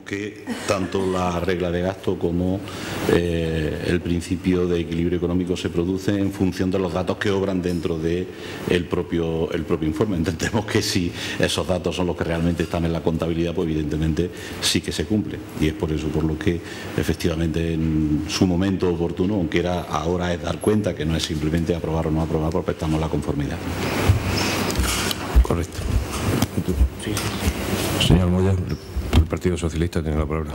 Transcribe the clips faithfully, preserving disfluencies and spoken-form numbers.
que tanto la regla de gasto como eh, el principio de equilibrio económico se producen en función de los datos que obran dentro del de propio, el propio informe. Entendemos que si esos datos son los que realmente están en la contabilidad, pues evidentemente sí que se cumple. Y es por eso por lo que efectivamente en su momento oportuno, aunque era ahora es dar cuenta, que no es simplemente aprobar o no aprobar, porque estamos en la conformidad. Correcto. Sí. Señor Moya, el Partido Socialista tiene la palabra.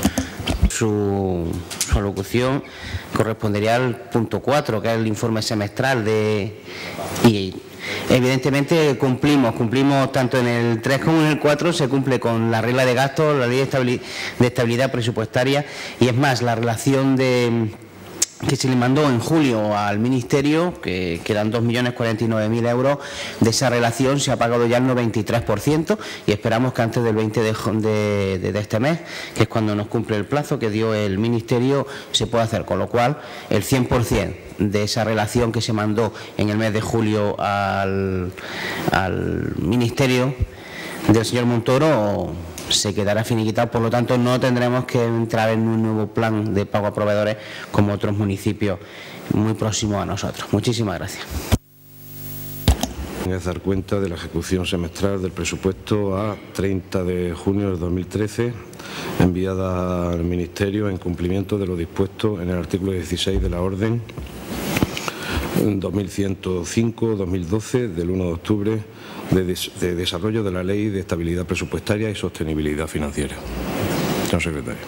Su, su alocución correspondería al punto cuatro, que es el informe semestral de... Y evidentemente cumplimos, cumplimos tanto en el tres como en el cuatro, se cumple con la regla de gasto, la ley de estabilidad, de estabilidad presupuestaria, y es más, la relación de... que se le mandó en julio al Ministerio, que, que eran dos millones cuarenta y nueve mil euros, de esa relación se ha pagado ya el noventa y tres por ciento y esperamos que antes del veinte de, de, de, de este mes, que es cuando nos cumple el plazo que dio el Ministerio, se pueda hacer, con lo cual el cien por cien de esa relación que se mandó en el mes de julio al, al Ministerio del señor Montoro se quedará finiquitado, por lo tanto no tendremos que entrar en un nuevo plan de pago a proveedores como otros municipios muy próximos a nosotros. Muchísimas gracias. Voy a dar cuenta de la ejecución semestral del presupuesto a treinta de junio de dos mil trece, enviada al Ministerio en cumplimiento de lo dispuesto en el artículo dieciséis de la orden dos mil ciento cinco barra dos mil doce del uno de octubre de, des de desarrollo de la Ley de Estabilidad Presupuestaria y Sostenibilidad Financiera. Señor secretario.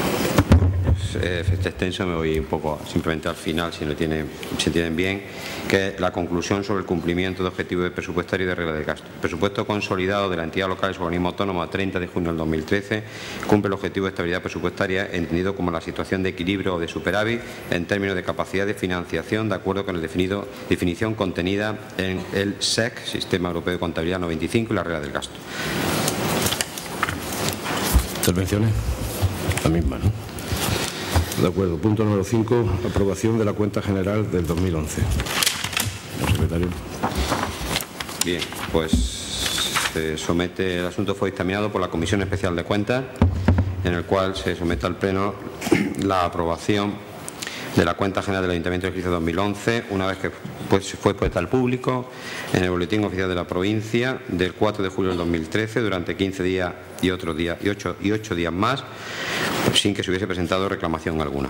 Eh, este extenso me voy un poco simplemente al final, si lo tienen, si entienden bien, que es la conclusión sobre el cumplimiento de objetivos presupuestarios y de regla de gasto. El presupuesto consolidado de la entidad local y su organismo autónomo a treinta de junio del dos mil trece cumple el objetivo de estabilidad presupuestaria entendido como la situación de equilibrio o de superávit en términos de capacidad de financiación de acuerdo con la definido, definición contenida en el S E C, Sistema Europeo de Contabilidad noventa y cinco, y la regla del gasto. ¿Intervenciones? La misma, ¿no? De acuerdo. Punto número cinco. Aprobación de la cuenta general del dos mil once. Señor secretario. Bien, pues se somete, el asunto fue dictaminado por la Comisión Especial de Cuentas, en el cual se somete al Pleno la aprobación de la cuenta general del Ayuntamiento del ejercicio dos mil once, una vez que pues, fue puesta al público en el Boletín Oficial de la Provincia del cuatro de julio del dos mil trece, durante quince días y otros días y ocho, y ocho días más, sin que se hubiese presentado reclamación alguna.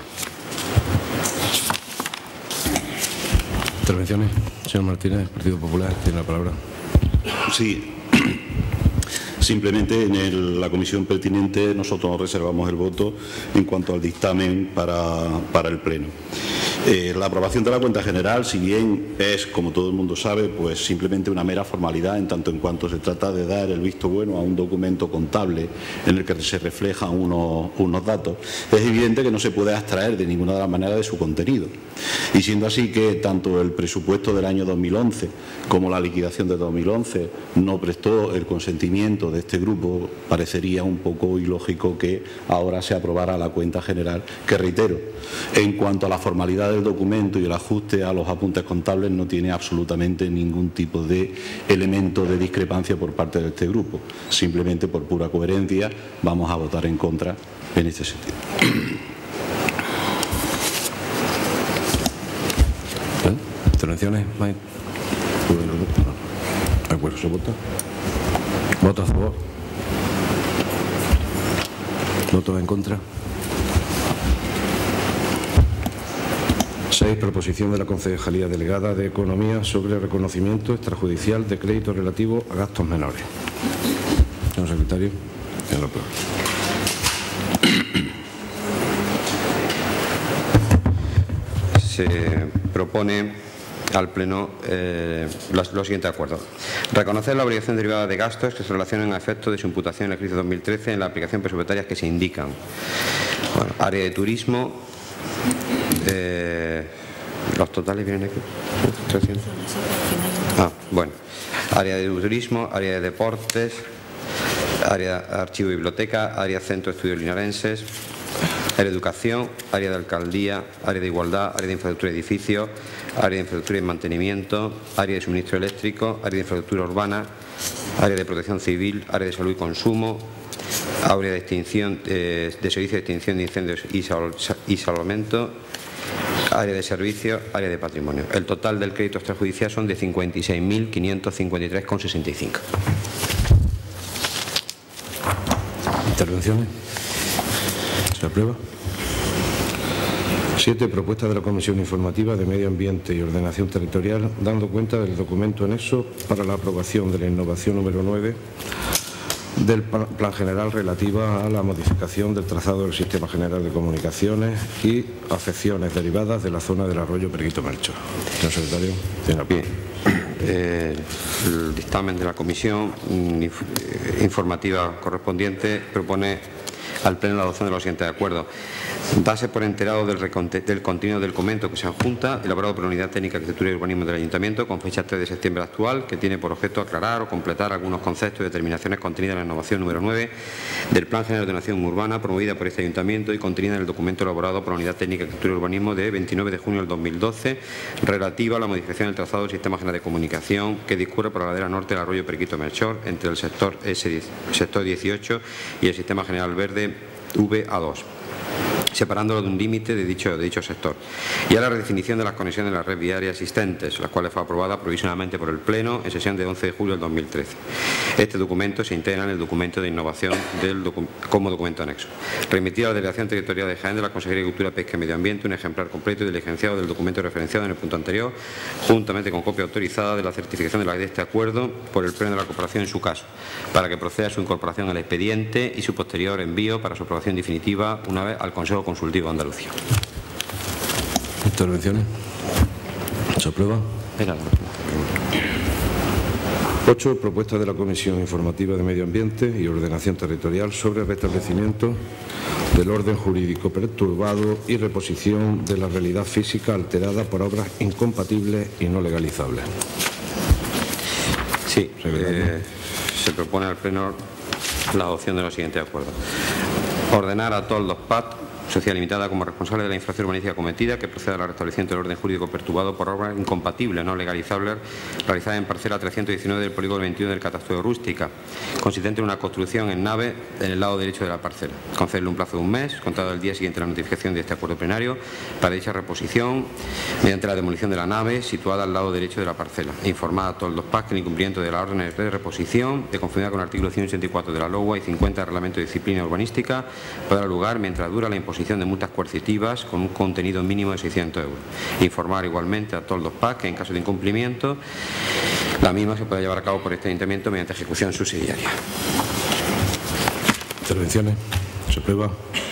Intervenciones. Señor Martínez, Partido Popular, tiene la palabra. Sí. Simplemente en el, la comisión pertinente nosotros reservamos el voto en cuanto al dictamen para, para el Pleno. Eh, la aprobación de la cuenta general, si bien es, como todo el mundo sabe, pues simplemente una mera formalidad en tanto en cuanto se trata de dar el visto bueno a un documento contable en el que se reflejan unos, unos datos, es evidente que no se puede abstraer de ninguna de las maneras de su contenido. Y siendo así que tanto el presupuesto del año dos mil once como la liquidación de dos mil once no prestó el consentimiento de este grupo, parecería un poco ilógico que ahora se aprobara la cuenta general, que reitero, en cuanto a la formalidad del documento y el ajuste a los apuntes contables no tiene absolutamente ningún tipo de elemento de discrepancia por parte de este grupo. Simplemente por pura coherencia vamos a votar en contra en este sentido. ¿Intervenciones? De acuerdo, se vota. ¿Voto a favor? ¿Voto en contra? seis. Proposición de la Concejalía Delegada de Economía sobre reconocimiento extrajudicial de crédito relativo a gastos menores. Señor secretario, en la palabra. Se propone al Pleno eh, los, los siguientes acuerdos. Reconocer la obligación derivada de gastos que se relacionan a efectos de su imputación en el ejercicio dos mil trece en la aplicación presupuestaria que se indican. Bueno, área de turismo, eh, los totales vienen aquí. trescientos. Ah, bueno. Área de turismo, área de deportes, área de archivo y biblioteca, área centro de estudios linarenses, área de educación, área de alcaldía, área de igualdad, área de infraestructura y edificios, área de infraestructura y mantenimiento, área de suministro eléctrico, área de infraestructura urbana, área de protección civil, área de salud y consumo, área de extinción eh, de servicio de extinción de incendios y, sal, y salvamento, área de servicios, área de patrimonio. El total del crédito extrajudicial son de cincuenta y seis mil quinientos cincuenta y tres coma sesenta y cinco. ¿Intervenciones? ¿Se aprueba? Siete. Propuesta de la Comisión Informativa de Medio Ambiente y Ordenación Territorial, dando cuenta del documento anexo para la aprobación de la innovación número nueve del Plan General relativa a la modificación del trazado del Sistema General de Comunicaciones y afecciones derivadas de la zona del arroyo Periquito Melchor. Señor secretario, tenga pie. Eh, el dictamen de la Comisión Informativa correspondiente propone al Pleno la adopción de los siguientes acuerdos. Dase por enterado del, del contenido del documento que se adjunta, elaborado por la Unidad Técnica de Arquitectura y Urbanismo del Ayuntamiento, con fecha tres de septiembre actual, que tiene por objeto aclarar o completar algunos conceptos y determinaciones contenidas en la innovación número nueve del Plan General de Ordenación Urbana, promovida por este Ayuntamiento y contenida en el documento elaborado por la Unidad Técnica de Arquitectura y Urbanismo de veintinueve de junio del dos mil doce, relativa a la modificación del trazado del Sistema General de Comunicación que discurre por la ladera norte del arroyo Periquito Melchor, entre el sector, S, sector dieciocho y el Sistema General Verde V A dos. Separándolo de un límite de dicho, de dicho sector, y a la redefinición de las conexiones de la red viaria existentes, las cuales fue aprobada provisionalmente por el Pleno en sesión de once de julio del dos mil trece. Este documento se integra en el documento de innovación del docu como documento anexo. Remitido a la Delegación Territorial de Jaén de la Consejería de Agricultura, Pesca y Medio Ambiente un ejemplar completo y diligenciado del documento referenciado en el punto anterior, juntamente con copia autorizada de la certificación de, la, de este acuerdo por el Pleno de la Corporación en su caso, para que proceda a su incorporación al expediente y su posterior envío para su aprobación definitiva una vez al Consejo Consultivo de Andalucía. ¿Intervenciones? ¿Se aprueba? Venga. Ocho. Propuesta de la Comisión Informativa de Medio Ambiente y Ordenación Territorial sobre el restablecimiento del orden jurídico perturbado y reposición de la realidad física alterada por obras incompatibles y no legalizables. Sí, eh, se propone al Pleno la adopción de los siguientes acuerdos. Ordenar a Toldos P A T Sociedad Limitada como responsable de la infracción urbanística cometida que proceda al restablecimiento del orden jurídico perturbado por obras incompatibles no legalizables realizadas en parcela trescientos diecinueve del polígono veintiuno del catastro de Rústica, consistente en una construcción en nave en el lado derecho de la parcela. Concederle un plazo de un mes, contado al día siguiente de la notificación de este acuerdo plenario, para dicha reposición mediante la demolición de la nave situada al lado derecho de la parcela. E informar a todos los P A C que el incumplimiento de las órdenes de reposición, de conformidad con el artículo ciento ochenta y cuatro de la LOA y cincuenta del Reglamento de Disciplina Urbanística, podrá dar lugar mientras dura la imposición de multas coercitivas con un contenido mínimo de seiscientos euros. Informar igualmente a todos los P A C que en caso de incumplimiento la misma se puede llevar a cabo por este Ayuntamiento mediante ejecución subsidiaria. Intervenciones. Se aprueba.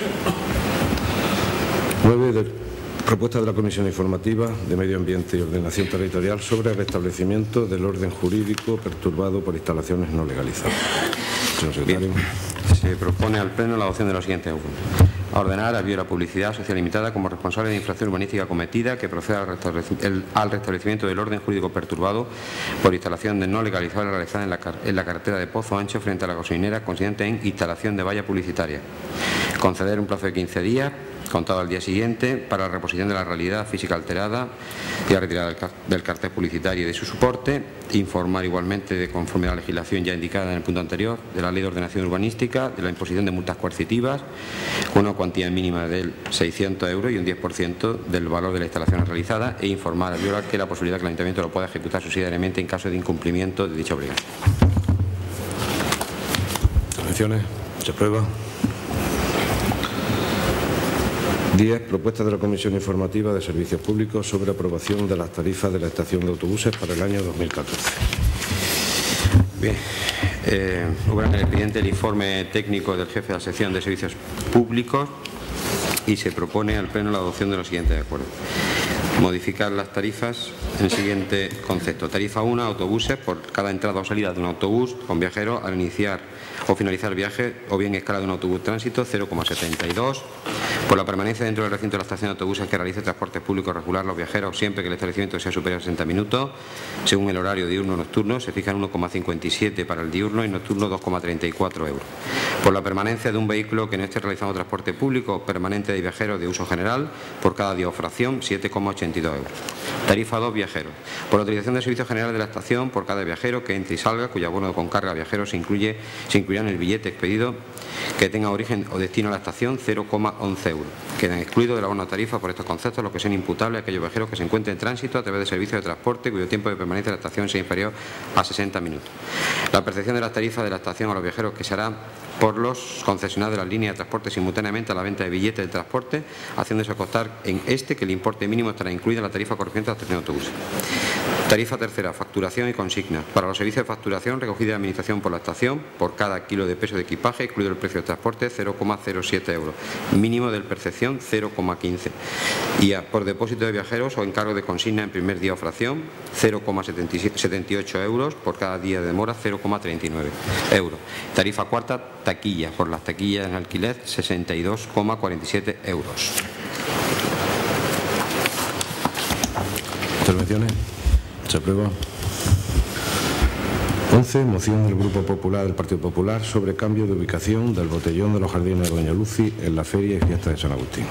Nueve. De propuesta de la Comisión Informativa de Medio Ambiente y Ordenación Territorial sobre el restablecimiento del orden jurídico perturbado por instalaciones no legalizadas. Señor secretario. Bien. Se propone al Pleno la adopción de los siguientes acuerdos. A ordenar a Biora Publicidad Social Limitada como responsable de infracción urbanística cometida que proceda al, restablecimiento, el, al restablecimiento del orden jurídico perturbado por instalación de no legalizable realizada en la, en la carretera de Pozo Ancho frente a la gasolinera consistente en instalación de valla publicitaria. Conceder un plazo de quince días contado al día siguiente para la reposición de la realidad física alterada y la retirada del cartel publicitario y de su soporte. Informar igualmente de conforme a la legislación ya indicada en el punto anterior de la Ley de Ordenación Urbanística de la imposición de multas coercitivas con una cuantía mínima de seiscientos euros y un diez por ciento del valor de la instalación realizada, e informar a Biora que la posibilidad que el Ayuntamiento lo pueda ejecutar subsidiariamente en caso de incumplimiento de dicha obligación. Intervenciones. Se aprueba. diez. Propuesta de la Comisión Informativa de Servicios Públicos sobre aprobación de las tarifas de la estación de autobuses para el año dos mil catorce. Bien. Eh, hubo en el expediente el informe técnico del jefe de la sección de Servicios Públicos y se propone al Pleno la adopción de los siguientes acuerdos. Modificar las tarifas en el siguiente concepto. Tarifa uno, autobuses, por cada entrada o salida de un autobús con viajeros al iniciar o finalizar el viaje o bien escala de un autobús tránsito, cero coma setenta y dos. Por la permanencia dentro del recinto de la estación de autobuses que realice transporte público regular los viajeros siempre que el establecimiento sea superior a sesenta minutos, según el horario diurno o nocturno, se fijan uno coma cincuenta y siete para el diurno y nocturno dos coma treinta y cuatro euros. Por la permanencia de un vehículo que no esté realizando transporte público permanente de viajeros de uso general, por cada día o fracción, siete coma ochenta veintidós euros. Tarifa dos, viajeros. Por la utilización de servicios generales de la estación, por cada viajero que entre y salga, cuyo abono con carga viajero se incluye, se incluirá en el billete expedido que tenga origen o destino a la estación, cero coma once euros. Quedan excluidos del abono tarifa por estos conceptos los que sean imputables a aquellos viajeros que se encuentren en tránsito a través de servicios de transporte cuyo tiempo de permanencia en la estación sea inferior a sesenta minutos. La percepción de las tarifas de la estación a los viajeros que se hará por los concesionarios de las líneas de transporte simultáneamente a la venta de billetes de transporte, haciéndose costar en este que el importe mínimo estará incluido en la tarifa correspondiente a la estación de autobuses. Tarifa tercera, facturación y consigna. Para los servicios de facturación recogida de administración por la estación, por cada kilo de peso de equipaje, incluido el precio de transporte, cero coma cero siete euros. Mínimo de percepción, cero coma quince. Y a, por depósito de viajeros o encargo de consigna en primer día o fracción, cero coma setenta y ocho euros. Por cada día de demora, cero coma treinta y nueve euros. Tarifa cuarta, taquilla. Por las taquillas en alquiler, sesenta y dos coma cuarenta y siete euros. Intervenciones. Se aprueba. once. Moción del Grupo Popular del Partido Popular sobre cambio de ubicación del botellón de los jardines de Doña Lucy en la Feria y Fiesta de San Agustín.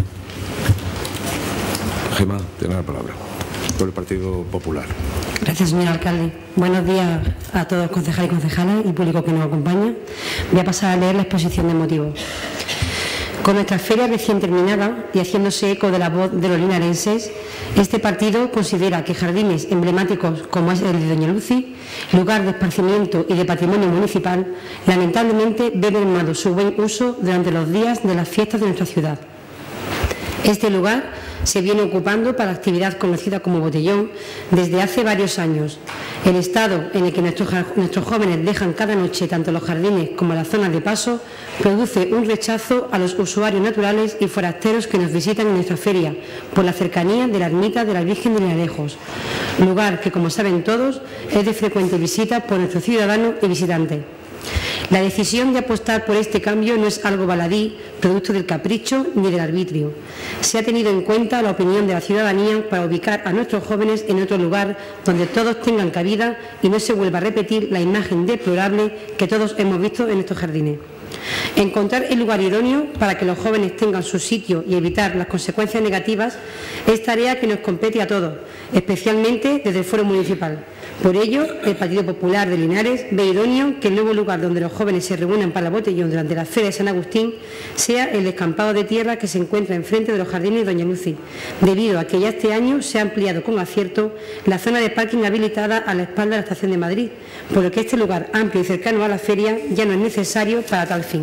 Gemma, tiene la palabra. Por el Partido Popular. Gracias, señor alcalde. Buenos días a todos los concejales y concejales y público que nos acompaña. Voy a pasar a leer la exposición de motivos. Con nuestra feria recién terminada y haciéndose eco de la voz de los linarenses, este partido considera que jardines emblemáticos como es el de Doña Lucy, lugar de esparcimiento y de patrimonio municipal, lamentablemente ven mermado su buen uso durante los días de las fiestas de nuestra ciudad. Este lugar se viene ocupando para la actividad conocida como botellón desde hace varios años. El estado en el que nuestros, nuestros jóvenes dejan cada noche tanto los jardines como las zonas de paso produce un rechazo a los usuarios naturales y forasteros que nos visitan en nuestra feria por la cercanía de la ermita de la Virgen de Linarejos, lugar que, como saben todos, es de frecuente visita por nuestros ciudadanos y visitantes. La decisión de apostar por este cambio no es algo baladí, producto del capricho ni del arbitrio. Se ha tenido en cuenta la opinión de la ciudadanía para ubicar a nuestros jóvenes en otro lugar donde todos tengan cabida y no se vuelva a repetir la imagen deplorable que todos hemos visto en estos jardines. Encontrar el lugar idóneo para que los jóvenes tengan su sitio y evitar las consecuencias negativas es tarea que nos compete a todos, especialmente desde el Foro Municipal. Por ello, el Partido Popular de Linares ve idóneo que el nuevo lugar donde los jóvenes se reúnan para el botellón durante la Feria de San Agustín sea el descampado de tierra que se encuentra enfrente de los jardines de Doña Lucy, debido a que ya este año se ha ampliado con acierto la zona de parking habilitada a la espalda de la Estación de Madrid, por lo que este lugar amplio y cercano a la feria ya no es necesario para tal fin.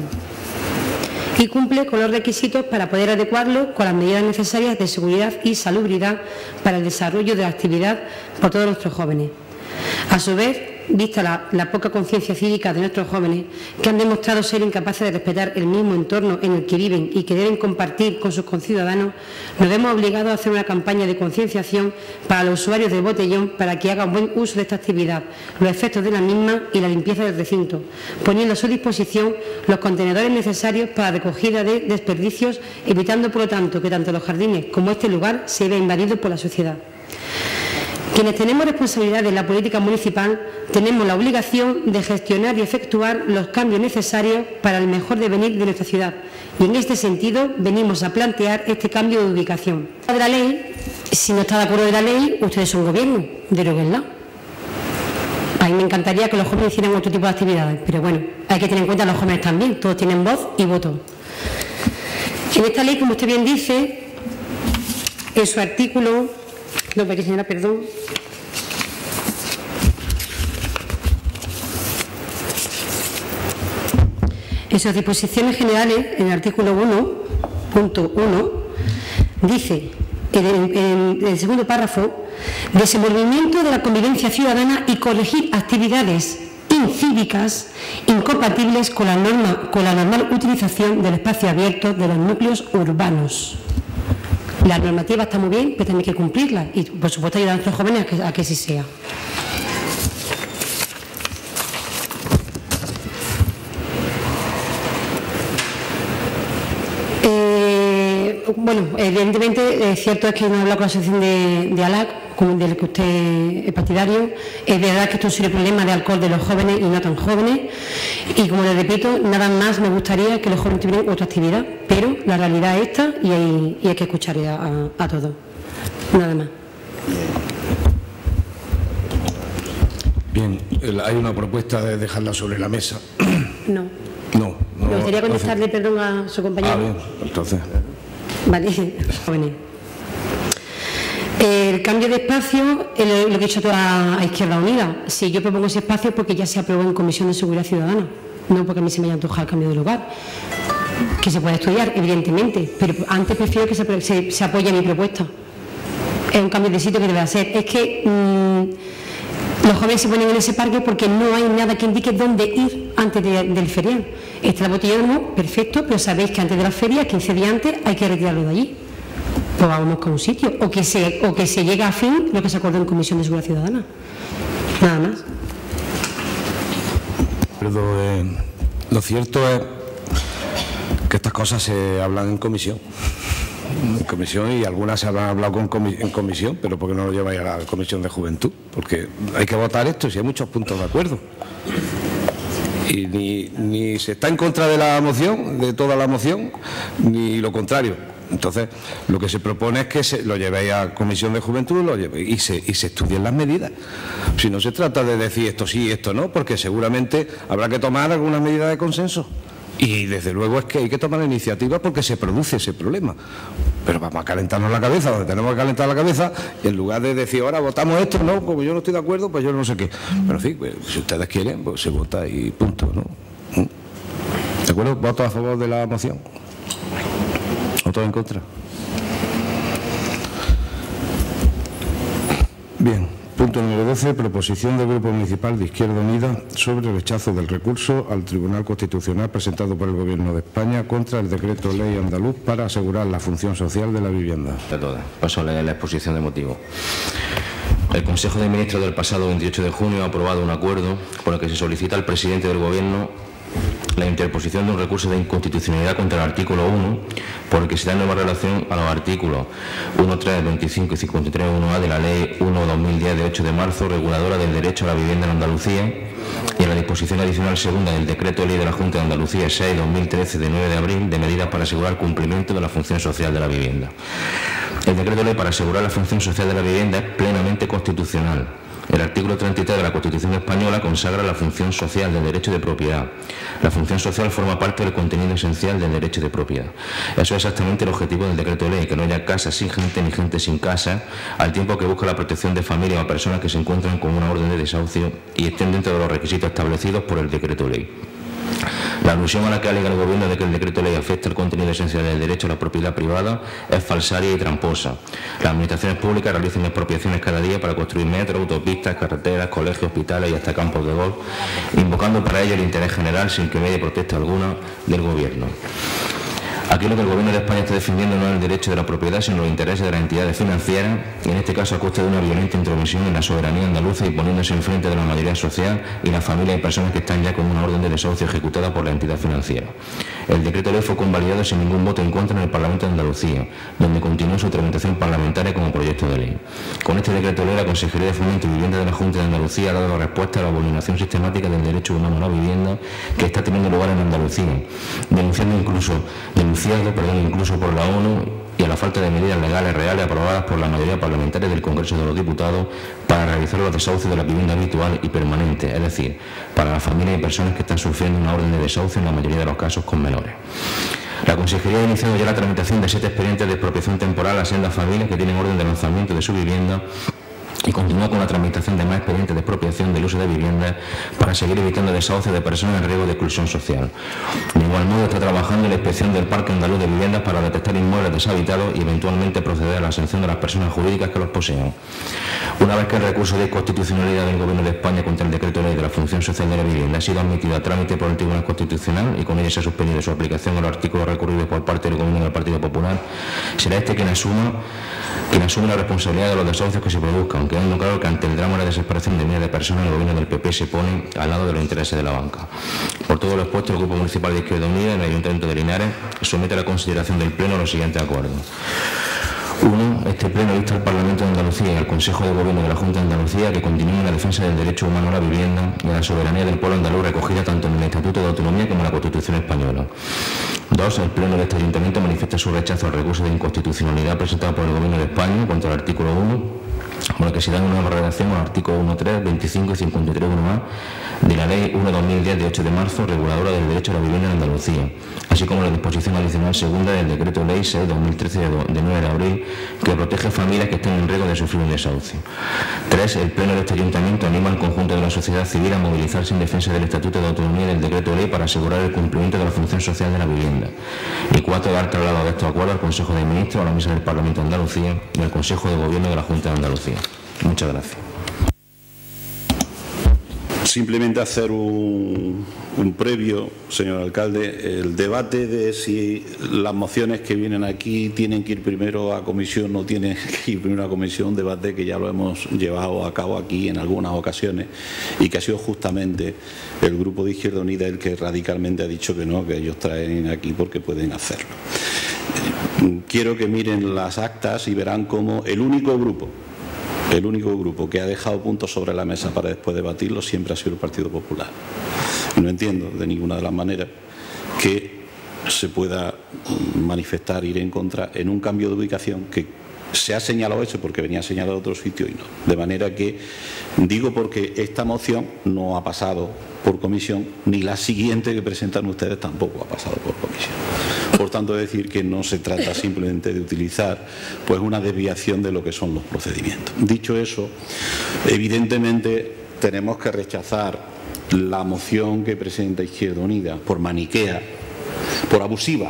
Y cumple con los requisitos para poder adecuarlo con las medidas necesarias de seguridad y salubridad para el desarrollo de la actividad por todos nuestros jóvenes. A su vez, vista la, la poca conciencia cívica de nuestros jóvenes, que han demostrado ser incapaces de respetar el mismo entorno en el que viven y que deben compartir con sus conciudadanos, nos vemos obligados a hacer una campaña de concienciación para los usuarios del botellón para que hagan buen uso de esta actividad, los efectos de la misma y la limpieza del recinto, poniendo a su disposición los contenedores necesarios para la recogida de desperdicios, evitando por lo tanto que tanto los jardines como este lugar se vea invadido por la suciedad. Quienes tenemos responsabilidad en la política municipal tenemos la obligación de gestionar y efectuar los cambios necesarios para el mejor devenir de nuestra ciudad y en este sentido venimos a plantear este cambio de ubicación. De la ley, si no está de acuerdo de la ley, ustedes son gobierno, deróguenla. A mí me encantaría que los jóvenes hicieran otro tipo de actividades, pero bueno, hay que tener en cuenta a los jóvenes también, todos tienen voz y voto. En esta ley, como usted bien dice, en su artículo... No, señora, perdón. En sus disposiciones generales, en el artículo uno punto uno, dice, en el, en el segundo párrafo, desenvolvimiento de la convivencia ciudadana y corregir actividades incívicas incompatibles con la, norma, con la normal utilización del espacio abierto de los núcleos urbanos. La normativa está muy bien, pero también hay que cumplirla y, por supuesto, ayudar a nuestros jóvenes a que, a que sí sea. Eh, bueno, evidentemente, es cierto es que no habla con la asociación de, de ALAC, como del que usted es partidario. Es verdad que esto es un problema de alcohol de los jóvenes y no tan jóvenes. Y como les repito, nada más me gustaría que los jóvenes tuvieran otra actividad, pero la realidad es esta y hay, y hay que escuchar a, a, a todos. Nada más. Bien, hay una propuesta de dejarla sobre la mesa. No. No. no Me gustaría contestarle, perdón, a su compañero. Ah, bien, entonces. Vale, jóvenes. El cambio de espacio, el, lo que he hecho toda a Izquierda Unida. Si yo propongo ese espacio es porque ya se aprobó en Comisión de Seguridad Ciudadana, no porque a mí se me haya antojado el cambio de lugar. Que se puede estudiar, evidentemente, pero antes prefiero que se, se, se apoye mi propuesta. Es un cambio de sitio que debe hacer. Es que mmm, los jóvenes se ponen en ese parque porque no hay nada que indique dónde ir antes de, del ferial. Está la botella de humo, perfecto, pero sabéis que antes de la feria, quince días antes, hay que retirarlo de allí. Pues vamos con un sitio, o que se, o que se llegue a fin lo que se acordó en Comisión de Seguridad Ciudadana. Nada más. Pero, eh, lo cierto es que estas cosas se hablan en comisión. En comisión, y algunas se habrán hablado con comi en comisión, pero ¿por qué no lo lleváis a la Comisión de Juventud? Porque hay que votar esto si hay muchos puntos de acuerdo. Y ni, ni se está en contra de la moción, de toda la moción, ni lo contrario. Entonces, lo que se propone es que se lo llevéis a Comisión de Juventud lo llevéis, y, se, y se estudien las medidas. Si no se trata de decir esto sí, esto no, porque seguramente habrá que tomar algunas medidas de consenso. Y desde luego es que hay que tomar iniciativas porque se produce ese problema. Pero vamos a calentarnos la cabeza donde tenemos que calentar la cabeza, y en lugar de decir ahora votamos esto, no, como yo no estoy de acuerdo, pues yo no sé qué. Pero en fin, pues, si ustedes quieren, pues se vota y punto, ¿no? ¿De acuerdo? ¿Voto a favor de la moción? ¿Voto en contra? Bien. Punto número doce. Proposición del Grupo Municipal de Izquierda Unida sobre el rechazo del recurso al Tribunal Constitucional presentado por el Gobierno de España contra el Decreto Ley andaluz para asegurar la función social de la vivienda. De todas. Paso a leer la exposición de motivos. El Consejo de Ministros del pasado veintiocho de junio ha aprobado un acuerdo por el que se solicita al presidente del Gobierno la interposición de un recurso de inconstitucionalidad contra el artículo uno, por el que se da nueva relación a los artículos uno, tres, veinticinco y cincuenta y tres punto uno a de la Ley uno barra dos mil diez de ocho de marzo, reguladora del derecho a la vivienda en Andalucía, y a la disposición adicional segunda del Decreto Ley de la Junta de Andalucía seis barra dos mil trece de nueve de abril de medidas para asegurar el cumplimiento de la función social de la vivienda. El Decreto Ley para asegurar la función social de la vivienda es plenamente constitucional. El artículo treinta y tres de la Constitución española consagra la función social del derecho de propiedad. La función social forma parte del contenido esencial del derecho de propiedad. Eso es exactamente el objetivo del decreto ley, que no haya casa sin gente ni gente sin casa, al tiempo que busca la protección de familias o personas que se encuentran con una orden de desahucio y estén dentro de los requisitos establecidos por el decreto ley. La alusión a la que alega el Gobierno de que el decreto ley afecta el contenido esencial del derecho a la propiedad privada es falsaria y tramposa. Las administraciones públicas realizan expropiaciones cada día para construir metros, autopistas, carreteras, colegios, hospitales y hasta campos de golf, invocando para ello el interés general sin que medie protesta alguna del Gobierno. Aquí lo que el Gobierno de España está defendiendo no es el derecho de la propiedad, sino los intereses de las entidades financieras, y en este caso a costa de una violenta intromisión en la soberanía andaluza y poniéndose enfrente de la mayoría social y las familias y personas que están ya con una orden de desahucio ejecutada por la entidad financiera. El decreto ley fue convalidado sin ningún voto en contra en el Parlamento de Andalucía, donde continuó su tramitación parlamentaria como proyecto de ley. Con este decreto ley, la Consejería de Fomento y Vivienda de la Junta de Andalucía ha dado respuesta a la vulneración sistemática del derecho humano a la vivienda que está teniendo lugar en Andalucía, denunciando incluso denunciado, perdón, incluso por la ONU, y a la falta de medidas legales reales aprobadas por la mayoría parlamentaria del Congreso de los Diputados para realizar los desahucios de la vivienda habitual y permanente, es decir, para las familias y personas que están sufriendo una orden de desahucio en la mayoría de los casos con menores. La Consejería ha iniciado ya la tramitación de siete expedientes de expropiación temporal a sendas familias que tienen orden de lanzamiento de su vivienda y continúa con la tramitación de más expedientes de expropiación del uso de viviendas para seguir evitando desahucios de personas en riesgo de exclusión social. De igual modo, está trabajando en la inspección del Parque Andaluz de Viviendas para detectar inmuebles deshabitados y eventualmente proceder a la sanción de las personas jurídicas que los posean. Una vez que el recurso de constitucionalidad del Gobierno de España contra el decreto ley de la función social de la vivienda ha sido admitido a trámite por el Tribunal Constitucional y con ello se ha suspendido su aplicación a los artículos recurridos por parte del Gobierno del Partido Popular, será este quien asuma, quien asume la responsabilidad de los desahucios que se produzcan, quedando claro que ante el drama de la desesperación de miles de personas el Gobierno del P P se pone al lado de los intereses de la banca. Por todo lo expuesto, el Grupo Municipal de Izquierda Unida en el Ayuntamiento de Linares somete a la consideración del Pleno los siguientes acuerdos. Uno, este Pleno insta al Parlamento de Andalucía y al Consejo de Gobierno de la Junta de Andalucía que continúen la defensa del derecho humano a la vivienda y a la soberanía del pueblo andaluz recogida tanto en el Estatuto de Autonomía como en la Constitución española. Dos, el Pleno de este Ayuntamiento manifiesta su rechazo al recurso de inconstitucionalidad presentado por el Gobierno de España contra el artículo uno, por el que se da una redacción al artículo uno punto tres, veinticinco y cincuenta y tres punto uno a de la Ley uno barra dos mil diez de ocho de marzo, reguladora del derecho a la vivienda en Andalucía, así como la disposición adicional segunda del Decreto Ley seis barra dos mil trece de nueve de abril, que protege a familias que estén en riesgo de sufrir un desahucio. Tres, el Pleno de este Ayuntamiento anima al conjunto de la sociedad civil a movilizarse en defensa del Estatuto de Autonomía y del Decreto Ley para asegurar el cumplimiento de la función social de la vivienda. Y cuatro, dar traslado de estos acuerdos al Consejo de Ministros, a la Mesa del Parlamento de Andalucía y al Consejo de Gobierno de la Junta de Andalucía. Muchas gracias. Simplemente hacer un, un previo, señor alcalde, el debate de si las mociones que vienen aquí tienen que ir primero a comisión o no tienen que ir primero a comisión, un debate que ya lo hemos llevado a cabo aquí en algunas ocasiones y que ha sido justamente el grupo de Izquierda Unida el que radicalmente ha dicho que no, que ellos traen aquí porque pueden hacerlo. Quiero que miren las actas y verán cómo el único grupo El único grupo que ha dejado puntos sobre la mesa para después debatirlo siempre ha sido el Partido Popular. No entiendo de ninguna de las maneras que se pueda manifestar, ir en contra en un cambio de ubicación que se ha señalado eso porque venía señalado a otro sitio y no. De manera que digo porque esta moción no ha pasado por comisión, ni la siguiente que presentan ustedes tampoco ha pasado por comisión. Por tanto, es decir que no se trata simplemente de utilizar pues una desviación de lo que son los procedimientos. Dicho eso, evidentemente tenemos que rechazar la moción que presenta Izquierda Unida por maniquea, por abusiva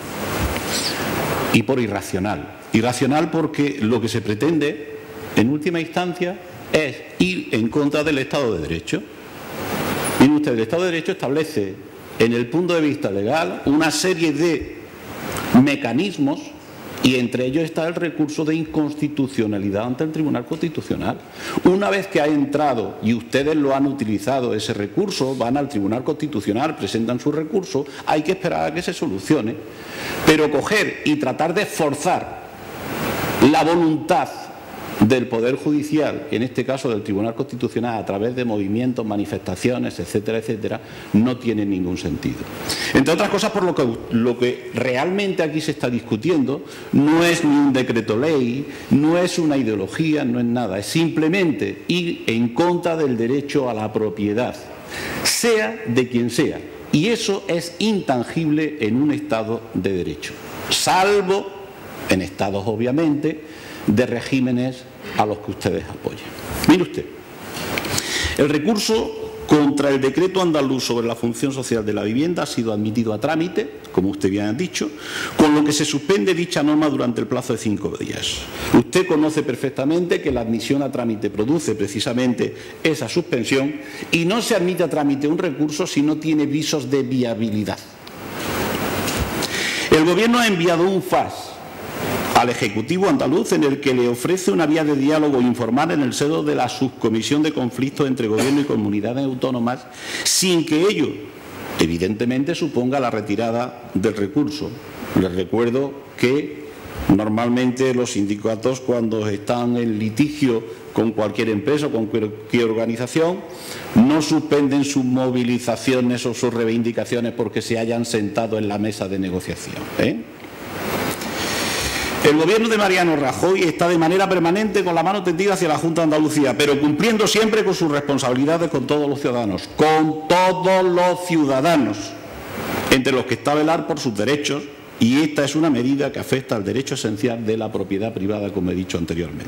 y por irracional. Irracional porque lo que se pretende, en última instancia, es ir en contra del Estado de Derecho. Miren ustedes, el Estado de Derecho establece, en el punto de vista legal, una serie de mecanismos y entre ellos está el recurso de inconstitucionalidad ante el Tribunal Constitucional. Una vez que ha entrado y ustedes lo han utilizado ese recurso, van al Tribunal Constitucional, presentan su recurso, hay que esperar a que se solucione, pero coger y tratar de forzar la voluntad del Poder Judicial, en este caso del Tribunal Constitucional, a través de movimientos, manifestaciones, etcétera, etcétera, no tiene ningún sentido. Entre otras cosas, por lo que, lo que realmente aquí se está discutiendo no es ni un decreto ley, no es una ideología, no es nada, es simplemente ir en contra del derecho a la propiedad, sea de quien sea, y eso es intangible en un Estado de Derecho, salvo en estados, obviamente, de regímenes a los que ustedes apoyan. Mire usted, el recurso contra el decreto andaluz sobre la función social de la vivienda ha sido admitido a trámite, como usted bien ha dicho, con lo que se suspende dicha norma durante el plazo de cinco días. Usted conoce perfectamente que la admisión a trámite produce precisamente esa suspensión y no se admite a trámite un recurso si no tiene visos de viabilidad. El Gobierno ha enviado un fax al Ejecutivo andaluz en el que le ofrece una vía de diálogo informal en el seno de la subcomisión de conflictos entre Gobierno y comunidades autónomas, sin que ello, evidentemente, suponga la retirada del recurso. Les recuerdo que normalmente los sindicatos, cuando están en litigio con cualquier empresa o con cualquier organización, no suspenden sus movilizaciones o sus reivindicaciones porque se hayan sentado en la mesa de negociación, ¿eh? El Gobierno de Mariano Rajoy está de manera permanente con la mano tendida hacia la Junta de Andalucía, pero cumpliendo siempre con sus responsabilidades con todos los ciudadanos, con todos los ciudadanos, entre los que está velar por sus derechos, y esta es una medida que afecta al derecho esencial de la propiedad privada, como he dicho anteriormente.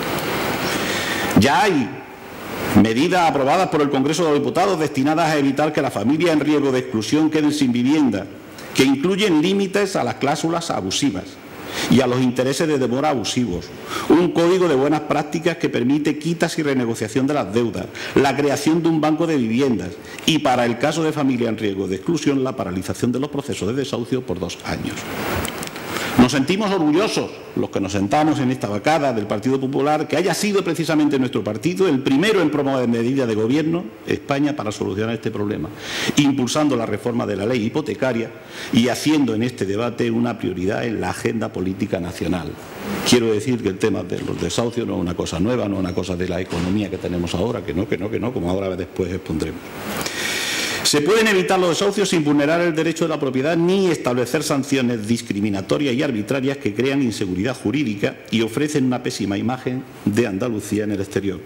Ya hay medidas aprobadas por el Congreso de los Diputados destinadas a evitar que las familias en riesgo de exclusión queden sin vivienda, que incluyen límites a las cláusulas abusivas y a los intereses de demora abusivos, un código de buenas prácticas que permite quitas y renegociación de las deudas, la creación de un banco de viviendas y, para el caso de familia en riesgo de exclusión, la paralización de los procesos de desahucio por dos años. Nos sentimos orgullosos, los que nos sentamos en esta bancada del Partido Popular, que haya sido precisamente nuestro partido el primero en promover medidas de gobierno España para solucionar este problema, impulsando la reforma de la ley hipotecaria y haciendo en este debate una prioridad en la agenda política nacional. Quiero decir que el tema de los desahucios no es una cosa nueva, no es una cosa de la economía que tenemos ahora, que no, que no, que no, como ahora después expondremos. Se pueden evitar los desahucios sin vulnerar el derecho de la propiedad ni establecer sanciones discriminatorias y arbitrarias que crean inseguridad jurídica y ofrecen una pésima imagen de Andalucía en el exterior.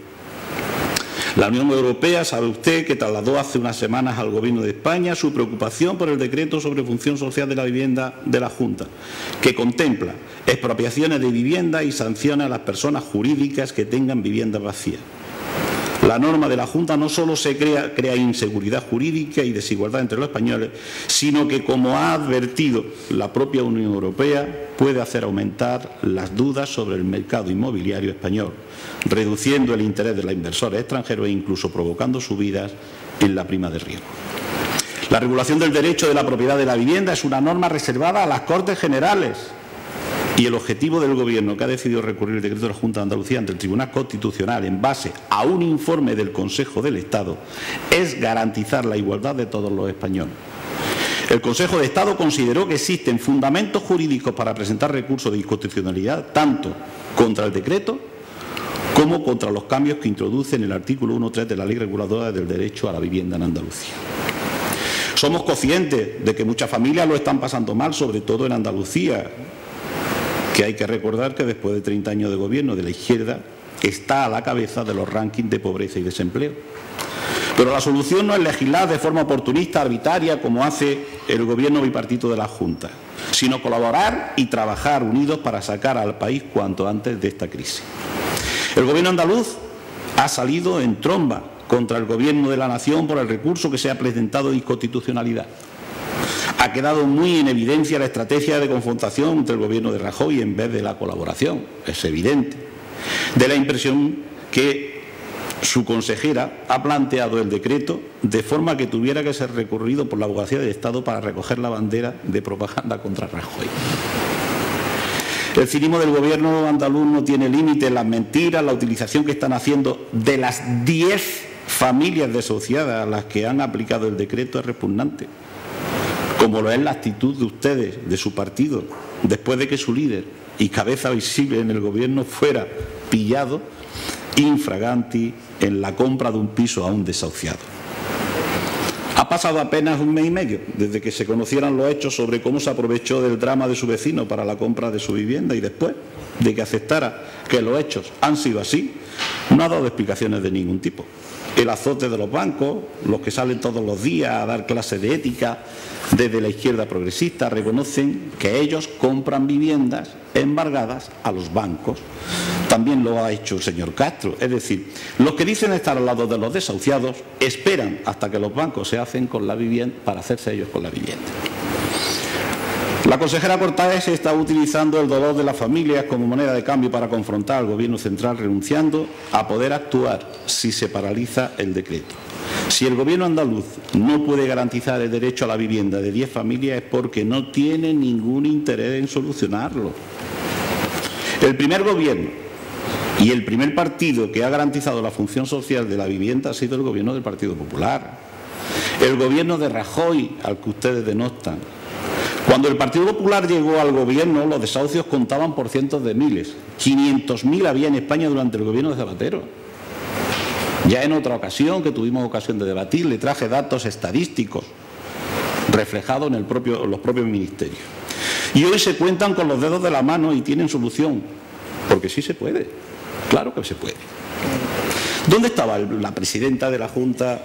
La Unión Europea, sabe usted, que trasladó hace unas semanas al Gobierno de España su preocupación por el decreto sobre función social de la vivienda de la Junta, que contempla expropiaciones de vivienda y sanciona a las personas jurídicas que tengan viviendas vacías. La norma de la Junta no solo se crea, crea inseguridad jurídica y desigualdad entre los españoles, sino que, como ha advertido la propia Unión Europea, puede hacer aumentar las dudas sobre el mercado inmobiliario español, reduciendo el interés de los inversores extranjeros e incluso provocando subidas en la prima de riesgo. La regulación del derecho de la propiedad de la vivienda es una norma reservada a las Cortes Generales. Y el objetivo del Gobierno, que ha decidido recurrir el decreto de la Junta de Andalucía ante el Tribunal Constitucional en base a un informe del Consejo del Estado, es garantizar la igualdad de todos los españoles. El Consejo de Estado consideró que existen fundamentos jurídicos para presentar recursos de inconstitucionalidad tanto contra el decreto como contra los cambios que introduce en el artículo uno punto tres de la Ley Reguladora del Derecho a la Vivienda en Andalucía. Somos conscientes de que muchas familias lo están pasando mal, sobre todo en Andalucía, que hay que recordar que después de treinta años de gobierno de la izquierda está a la cabeza de los rankings de pobreza y desempleo. Pero la solución no es legislar de forma oportunista, arbitraria, como hace el gobierno bipartito de la Junta, sino colaborar y trabajar unidos para sacar al país cuanto antes de esta crisis. El gobierno andaluz ha salido en tromba contra el gobierno de la nación por el recurso que se ha presentado de inconstitucionalidad. Ha quedado muy en evidencia la estrategia de confrontación entre el gobierno de Rajoy en vez de la colaboración, es evidente. De la impresión que su consejera ha planteado el decreto de forma que tuviera que ser recurrido por la Abogacía del Estado para recoger la bandera de propaganda contra Rajoy. El cinismo del gobierno andaluz no tiene límite. Las mentiras, la utilización que están haciendo de las diez familias desahuciadas a las que han aplicado el decreto es repugnante, como lo es la actitud de ustedes, de su partido, después de que su líder y cabeza visible en el gobierno fuera pillado infraganti en la compra de un piso a un desahuciado. Ha pasado apenas un mes y medio desde que se conocieran los hechos sobre cómo se aprovechó del drama de su vecino para la compra de su vivienda, y después de que aceptara que los hechos han sido así, no ha dado explicaciones de ningún tipo. El azote de los bancos, los que salen todos los días a dar clases de ética desde la izquierda progresista, reconocen que ellos compran viviendas embargadas a los bancos. También lo ha hecho el señor Castro. Es decir, los que dicen estar al lado de los desahuciados esperan hasta que los bancos se hacen con la vivienda para hacerse ellos con la vivienda. La consejera Cortés está utilizando el dolor de las familias como moneda de cambio para confrontar al Gobierno central, renunciando a poder actuar si se paraliza el decreto. Si el Gobierno andaluz no puede garantizar el derecho a la vivienda de diez familias es porque no tiene ningún interés en solucionarlo. El primer Gobierno y el primer partido que ha garantizado la función social de la vivienda ha sido el Gobierno del Partido Popular. El Gobierno de Rajoy, al que ustedes denostan. Cuando el Partido Popular llegó al gobierno, los desahucios contaban por cientos de miles. quinientos mil había en España durante el gobierno de Zapatero. Ya en otra ocasión, que tuvimos ocasión de debatir, le traje datos estadísticos reflejados en el propio, los propios ministerios. Y hoy se cuentan con los dedos de la mano y tienen solución. Porque sí se puede. Claro que se puede. ¿Dónde estaba la presidenta de la Junta?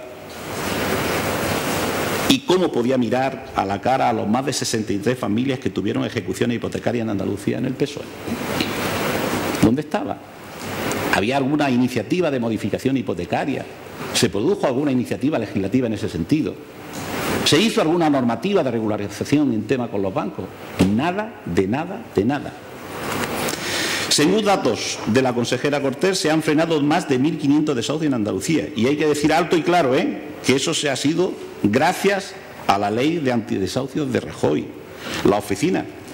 ¿Y cómo podía mirar a la cara a los más de sesenta y tres familias que tuvieron ejecuciones hipotecarias en Andalucía en el P S O E? ¿Dónde estaba? ¿Había alguna iniciativa de modificación hipotecaria? ¿Se produjo alguna iniciativa legislativa en ese sentido? ¿Se hizo alguna normativa de regularización en tema con los bancos? Nada, de nada, de nada. Según datos de la consejera Cortés, se han frenado más de mil quinientos desahucios en Andalucía. Y hay que decir alto y claro, ¿eh?, que eso se ha sido gracias a la ley de antidesahucios de Rajoy. La oficina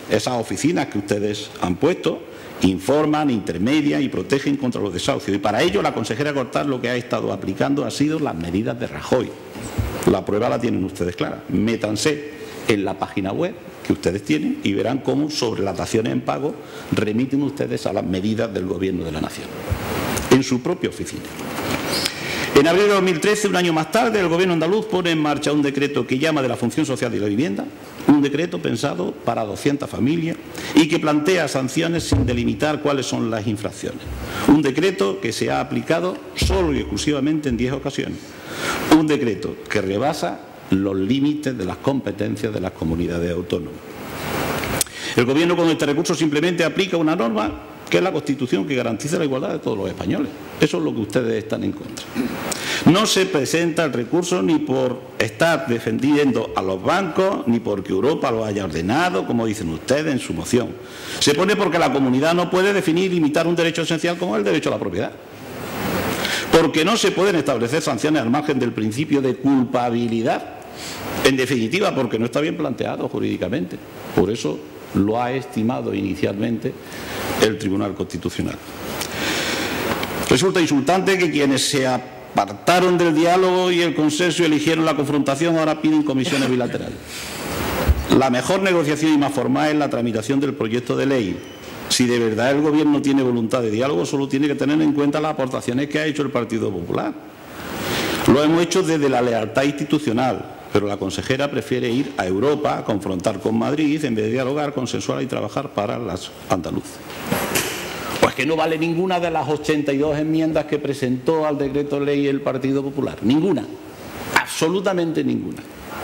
esas oficinas que ustedes han puesto, informan, intermedian y protegen contra los desahucios. Y para ello la consejera Cortal lo que ha estado aplicando ha sido las medidas de Rajoy. La prueba la tienen ustedes clara. Métanse en la página web que ustedes tienen y verán cómo sobre las daciones en pago remiten ustedes a las medidas del Gobierno de la Nación, en su propia oficina. En abril de dos mil trece, un año más tarde, el Gobierno andaluz pone en marcha un decreto que llama de la función social de la vivienda, un decreto pensado para doscientas familias y que plantea sanciones sin delimitar cuáles son las infracciones. Un decreto que se ha aplicado solo y exclusivamente en diez ocasiones. Un decreto que rebasa los límites de las competencias de las comunidades autónomas. El Gobierno con este recurso simplemente aplica una norma que es la Constitución, que garantiza la igualdad de todos los españoles. Eso es lo que ustedes están en contra. No se presenta el recurso ni por estar defendiendo a los bancos, ni porque Europa lo haya ordenado, como dicen ustedes en su moción. Se pone porque la comunidad no puede definir y limitar un derecho esencial como el derecho a la propiedad. Porque no se pueden establecer sanciones al margen del principio de culpabilidad. En definitiva, porque no está bien planteado jurídicamente. Por eso lo ha estimado inicialmente el Tribunal Constitucional. Resulta insultante que quienes se apartaron del diálogo y el consenso y eligieron la confrontación ahora piden comisiones bilaterales. La mejor negociación y más formal es la tramitación del proyecto de ley. Si de verdad el Gobierno tiene voluntad de diálogo, solo tiene que tener en cuenta las aportaciones que ha hecho el Partido Popular. Lo hemos hecho desde la lealtad institucional, pero la consejera prefiere ir a Europa a confrontar con Madrid en vez de dialogar, consensuar y trabajar para las andaluces. Pues que no vale ninguna de las ochenta y dos enmiendas que presentó al decreto ley el Partido Popular. Ninguna. Absolutamente ninguna.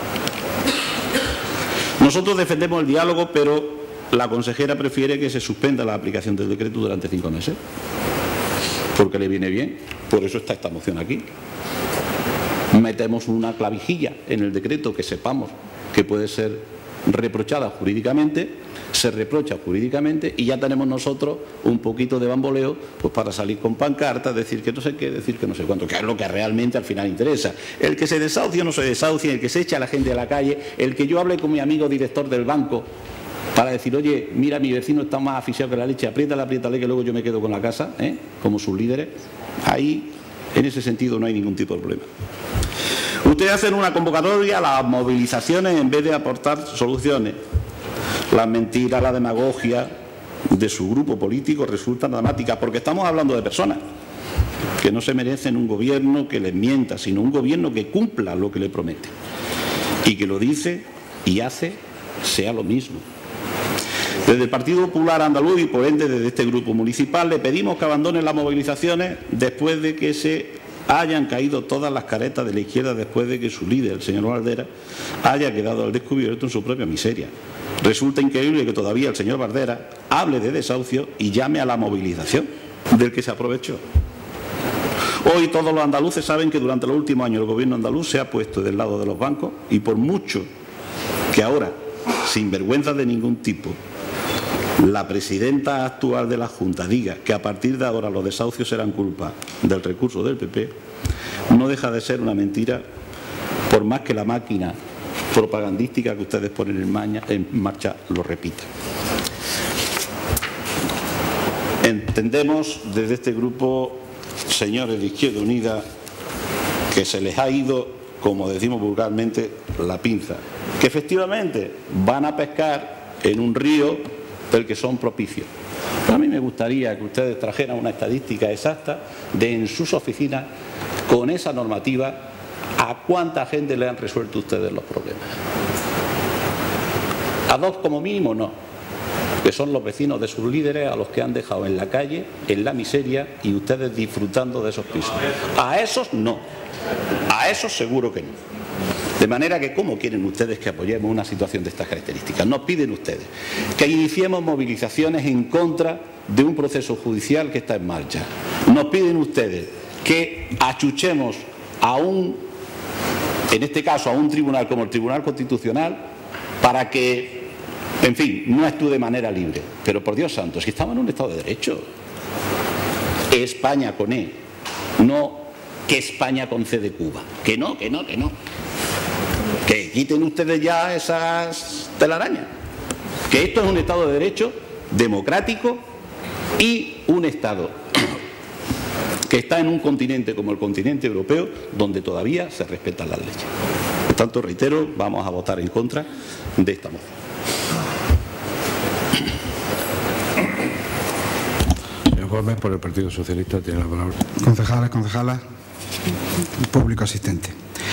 Nosotros defendemos el diálogo, pero la consejera prefiere que se suspenda la aplicación del decreto durante cinco meses. Porque le viene bien. Por eso está esta moción aquí. Metemos una clavijilla en el decreto que sepamos que puede ser reprochada jurídicamente, se reprocha jurídicamente y ya tenemos nosotros un poquito de bamboleo pues para salir con pancartas, decir que no sé qué, decir que no sé cuánto, que es lo que realmente al final interesa. El que se desahucie o no se desahucie, el que se echa a la gente a la calle, el que yo hable con mi amigo director del banco para decir, oye, mira, mi vecino está más asfixiado que la leche, apriétale, apriétale, que luego yo me quedo con la casa, ¿eh? Como sus líderes. Ahí, en ese sentido, no hay ningún tipo de problema. Ustedes hacen una convocatoria a las movilizaciones en vez de aportar soluciones. Las mentiras, la demagogia de su grupo político resultan dramáticas, porque estamos hablando de personas que no se merecen un gobierno que les mienta, sino un gobierno que cumpla lo que le promete y que lo dice y hace sea lo mismo. Desde el Partido Popular Andaluz y por ende desde este grupo municipal le pedimos que abandonen las movilizaciones después de que se hayan caído todas las caretas de la izquierda, después de que su líder, el señor Bardera, haya quedado al descubierto en su propia miseria. Resulta increíble que todavía el señor Bardera hable de desahucio y llame a la movilización del que se aprovechó. Hoy todos los andaluces saben que durante los últimos años el gobierno andaluz se ha puesto del lado de los bancos y por mucho que ahora, sin vergüenza de ningún tipo, la presidenta actual de la Junta diga que a partir de ahora los desahucios serán culpa del recurso del P P, no deja de ser una mentira, por más que la máquina propagandística que ustedes ponen en marcha lo repita. Entendemos desde este grupo, señores de Izquierda Unida, que se les ha ido, como decimos vulgarmente, la pinza, que efectivamente van a pescar en un río del que son propicios. Pero a mí me gustaría que ustedes trajeran una estadística exacta de en sus oficinas, con esa normativa, a cuánta gente le han resuelto ustedes los problemas. A dos como mínimo no, que son los vecinos de sus líderes a los que han dejado en la calle, en la miseria y ustedes disfrutando de esos pisos. A esos no, a esos seguro que no. De manera que, ¿cómo quieren ustedes que apoyemos una situación de estas características? Nos piden ustedes que iniciemos movilizaciones en contra de un proceso judicial que está en marcha. Nos piden ustedes que achuchemos a un, en este caso, a un tribunal como el Tribunal Constitucional para que, en fin, no actúe de manera libre. Pero, por Dios santo, si estamos en un Estado de Derecho, España con E, no que España con C de Cuba. Que no, que no, que no. Que quiten ustedes ya esas telarañas. que esto es un Estado de Derecho democrático y un Estado que está en un continente como el continente europeo donde todavía se respetan las leyes. Por tanto, reitero, vamos a votar en contra de esta moción. Señor Gómez, por el Partido Socialista, tiene la palabra. Concejales, concejalas, público asistente.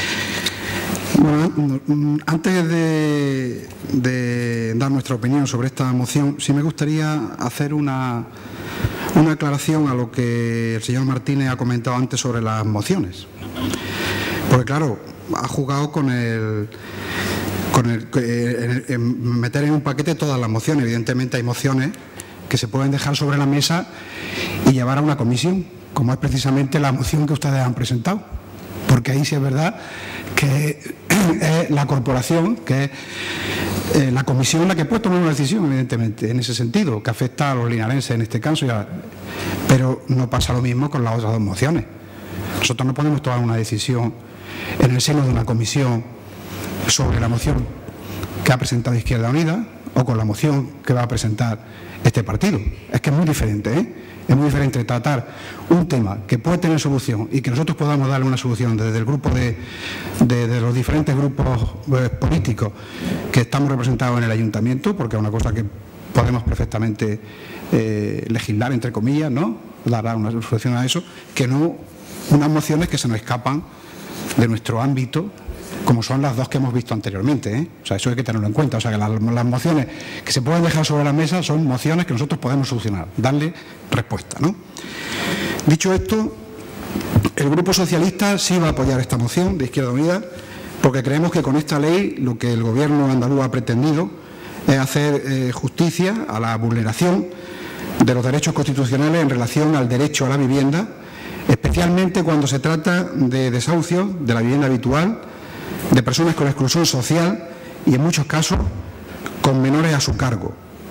Bueno, antes de, de dar nuestra opinión sobre esta moción, sí me gustaría hacer una, una aclaración a lo que el señor Martínez ha comentado antes sobre las mociones. Porque claro, ha jugado con el, con el, en, en meter en un paquete todas las mociones. Evidentemente hay mociones que se pueden dejar sobre la mesa y llevar a una comisión, como es precisamente la moción que ustedes han presentado. Porque ahí sí es verdad que es la corporación, que es eh, la comisión la que puede tomar una decisión, evidentemente, en ese sentido, que afecta a los linarenses en este caso, ya, pero no pasa lo mismo con las otras dos mociones. Nosotros no podemos tomar una decisión en el seno de una comisión sobre la moción que ha presentado Izquierda Unida o con la moción que va a presentar este partido. Es que es muy diferente, ¿eh? Es muy diferente tratar un tema que puede tener solución y que nosotros podamos darle una solución desde el grupo de, de, de los diferentes grupos eh, políticos que estamos representados en el ayuntamiento, porque es una cosa que podemos perfectamente eh, legislar, entre comillas, ¿no? Dar una solución a eso, que no unas mociones que se nos escapan de nuestro ámbito, como son las dos que hemos visto anteriormente, ¿eh? O sea, eso hay que tenerlo en cuenta. O sea, que las, las mociones que se pueden dejar sobre la mesa son mociones que nosotros podemos solucionar, darle respuesta, ¿no? Dicho esto, el Grupo Socialista sí va a apoyar esta moción de Izquierda Unida, porque creemos que con esta ley lo que el Gobierno andaluz ha pretendido es hacer eh, justicia a la vulneración de los derechos constitucionales en relación al derecho a la vivienda, especialmente cuando se trata de desahucios de la vivienda habitual, de personas con exclusión social y en muchos casos con menores a su cargo,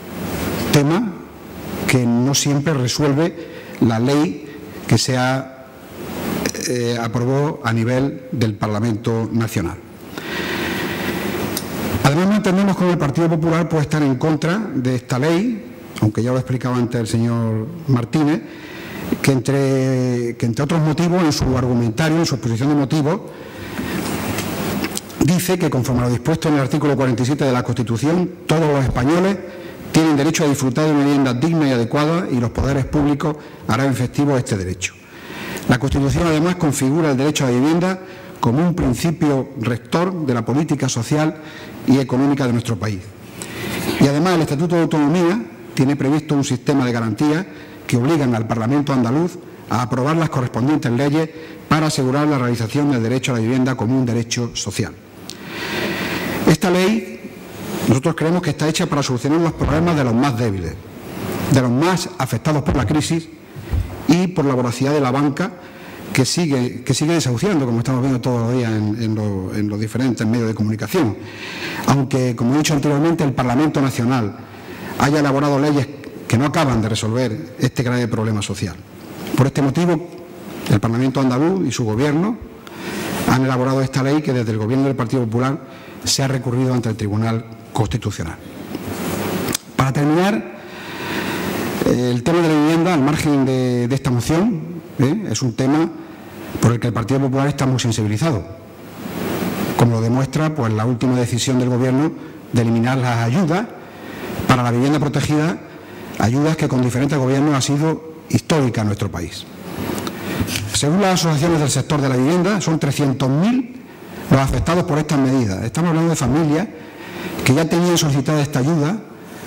tema que no siempre resuelve la ley que se ha, eh, aprobó a nivel del Parlamento Nacional. Además, no entendemos cómo el Partido Popular puede estar en contra de esta ley, aunque ya lo explicaba antes el señor Martínez, que entre, que entre otros motivos, en su argumentario, en su exposición de motivos, dice que, conforme a lo dispuesto en el artículo cuarenta y siete de la Constitución, todos los españoles tienen derecho a disfrutar de una vivienda digna y adecuada y los poderes públicos harán efectivo este derecho. La Constitución, además, configura el derecho a la vivienda como un principio rector de la política social y económica de nuestro país. Y además, el Estatuto de Autonomía tiene previsto un sistema de garantías que obligan al Parlamento andaluz a aprobar las correspondientes leyes para asegurar la realización del derecho a la vivienda como un derecho social. Esta ley, nosotros creemos que está hecha para solucionar los problemas de los más débiles, de los más afectados por la crisis y por la voracidad de la banca que sigue, que sigue desahuciando, como estamos viendo todos los días en, en, lo, en los diferentes medios de comunicación. Aunque, como he dicho anteriormente, el Parlamento Nacional haya elaborado leyes que no acaban de resolver este grave problema social. Por este motivo, el Parlamento andaluz y su Gobierno han elaborado esta ley que desde el Gobierno del Partido Popular se ha recurrido ante el Tribunal Constitucional. Para terminar, el tema de la vivienda, al margen de, de esta moción, ¿eh? es un tema por el que el Partido Popular está muy sensibilizado, como lo demuestra pues, la última decisión del Gobierno de eliminar las ayudas para la vivienda protegida, ayudas que con diferentes gobiernos ha sido histórica en nuestro país. Según las asociaciones del sector de la vivienda, son trescientos mil los afectados por estas medidas. Estamos hablando de familias que ya tenían solicitada esta ayuda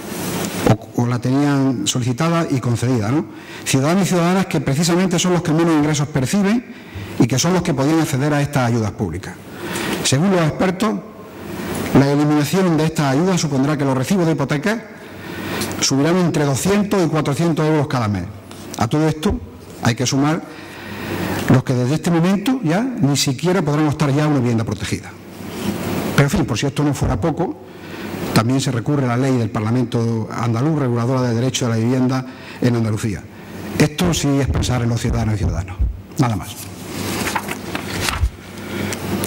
o, o la tenían solicitada y concedida, ¿no? Ciudadanos y ciudadanas que precisamente son los que menos ingresos perciben y que son los que podían acceder a estas ayudas públicas. Según los expertos, la eliminación de estas ayudas supondrá que los recibos de hipotecas subirán entre doscientos y cuatrocientos euros cada mes. A todo esto hay que sumar los que desde este momento ya ni siquiera podrán optar ya a una vivienda protegida. Pero en fin, por si esto no fuera poco, también se recurre a la ley del Parlamento andaluz reguladora del derecho a la vivienda en Andalucía. Esto sí es pensar en los ciudadanos y ciudadanos. Nada más.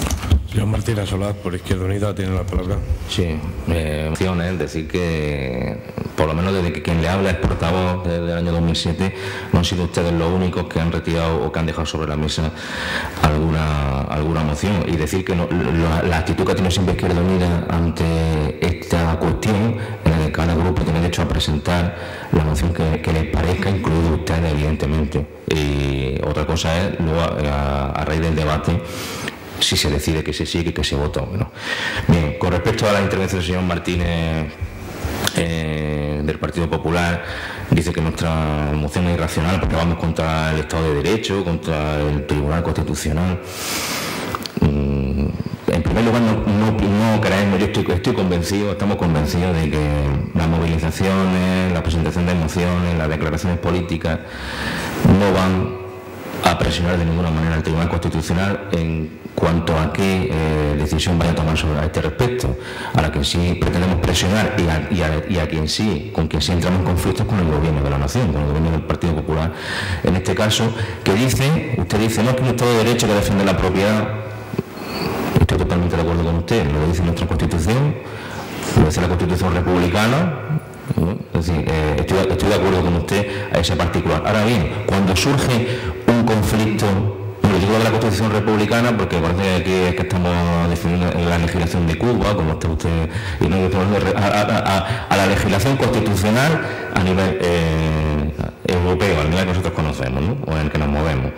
Señor Martínez Solaz, por Izquierda Unida, tiene la palabra. Sí, eh, es decir que, por lo menos desde que quien le habla es portavoz desde el año dos mil siete, no han sido ustedes los únicos que han retirado o que han dejado sobre la mesa alguna alguna moción. Y decir que no, la, la actitud que tiene siempre Izquierda Unida ante esta cuestión, en la que cada grupo tiene derecho a presentar la moción que, que les parezca, incluido ustedes, evidentemente. Y otra cosa es, luego, a, a raíz del debate, si se decide que se sigue y que se vota o no. Bien, con respecto a la intervención del señor Martínez eh, del Partido Popular, dice que nuestra moción es irracional porque vamos contra el Estado de Derecho, contra el Tribunal Constitucional. Mm, en primer lugar, no, no, no creemos, yo estoy, estoy convencido, estamos convencidos de que las movilizaciones, la presentación de mociones, las declaraciones políticas no van a presionar de ninguna manera al Tribunal Constitucional en cuanto a qué eh, decisión vaya a tomar sobre a este respecto. A la que sí pretendemos presionar y a, y, a, y a quien sí, con quien sí entramos en conflictos con el gobierno de la nación, con el gobierno del Partido Popular. En este caso, que dice, usted dice, no es que un Estado de Derecho que defiende la propiedad. Estoy totalmente de acuerdo con usted, lo dice nuestra Constitución, lo dice la Constitución republicana. Es decir, eh, estoy, estoy de acuerdo con usted a ese particular. Ahora bien, cuando surge un conflicto, lo digo de la Constitución republicana porque parece que aquí es que estamos definiendo en la legislación de Cuba, como está usted, y no a, a, a, a la legislación constitucional a nivel eh, europeo, al nivel que nosotros conocemos, ¿no? O en el que nos movemos.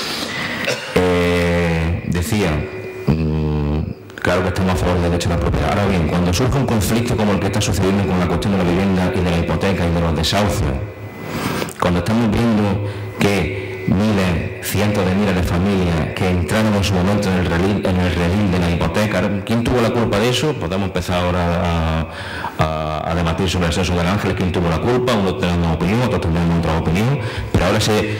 Eh, decía, mmm, claro que estamos a favor del derecho a la propiedad. Ahora bien, cuando surge un conflicto como el que está sucediendo con la cuestión de la vivienda y de la hipoteca y de los desahucios, cuando estamos viendo que miles, cientos de miles de familias que entraron en su momento en el redil, en el redil de la hipoteca, ¿quién tuvo la culpa de eso? Podemos empezar ahora a, a, a debatir sobre el sexo del ángel, quién tuvo la culpa, unos tendrán una opinión, otros tendrán otra opinión, pero ahora se,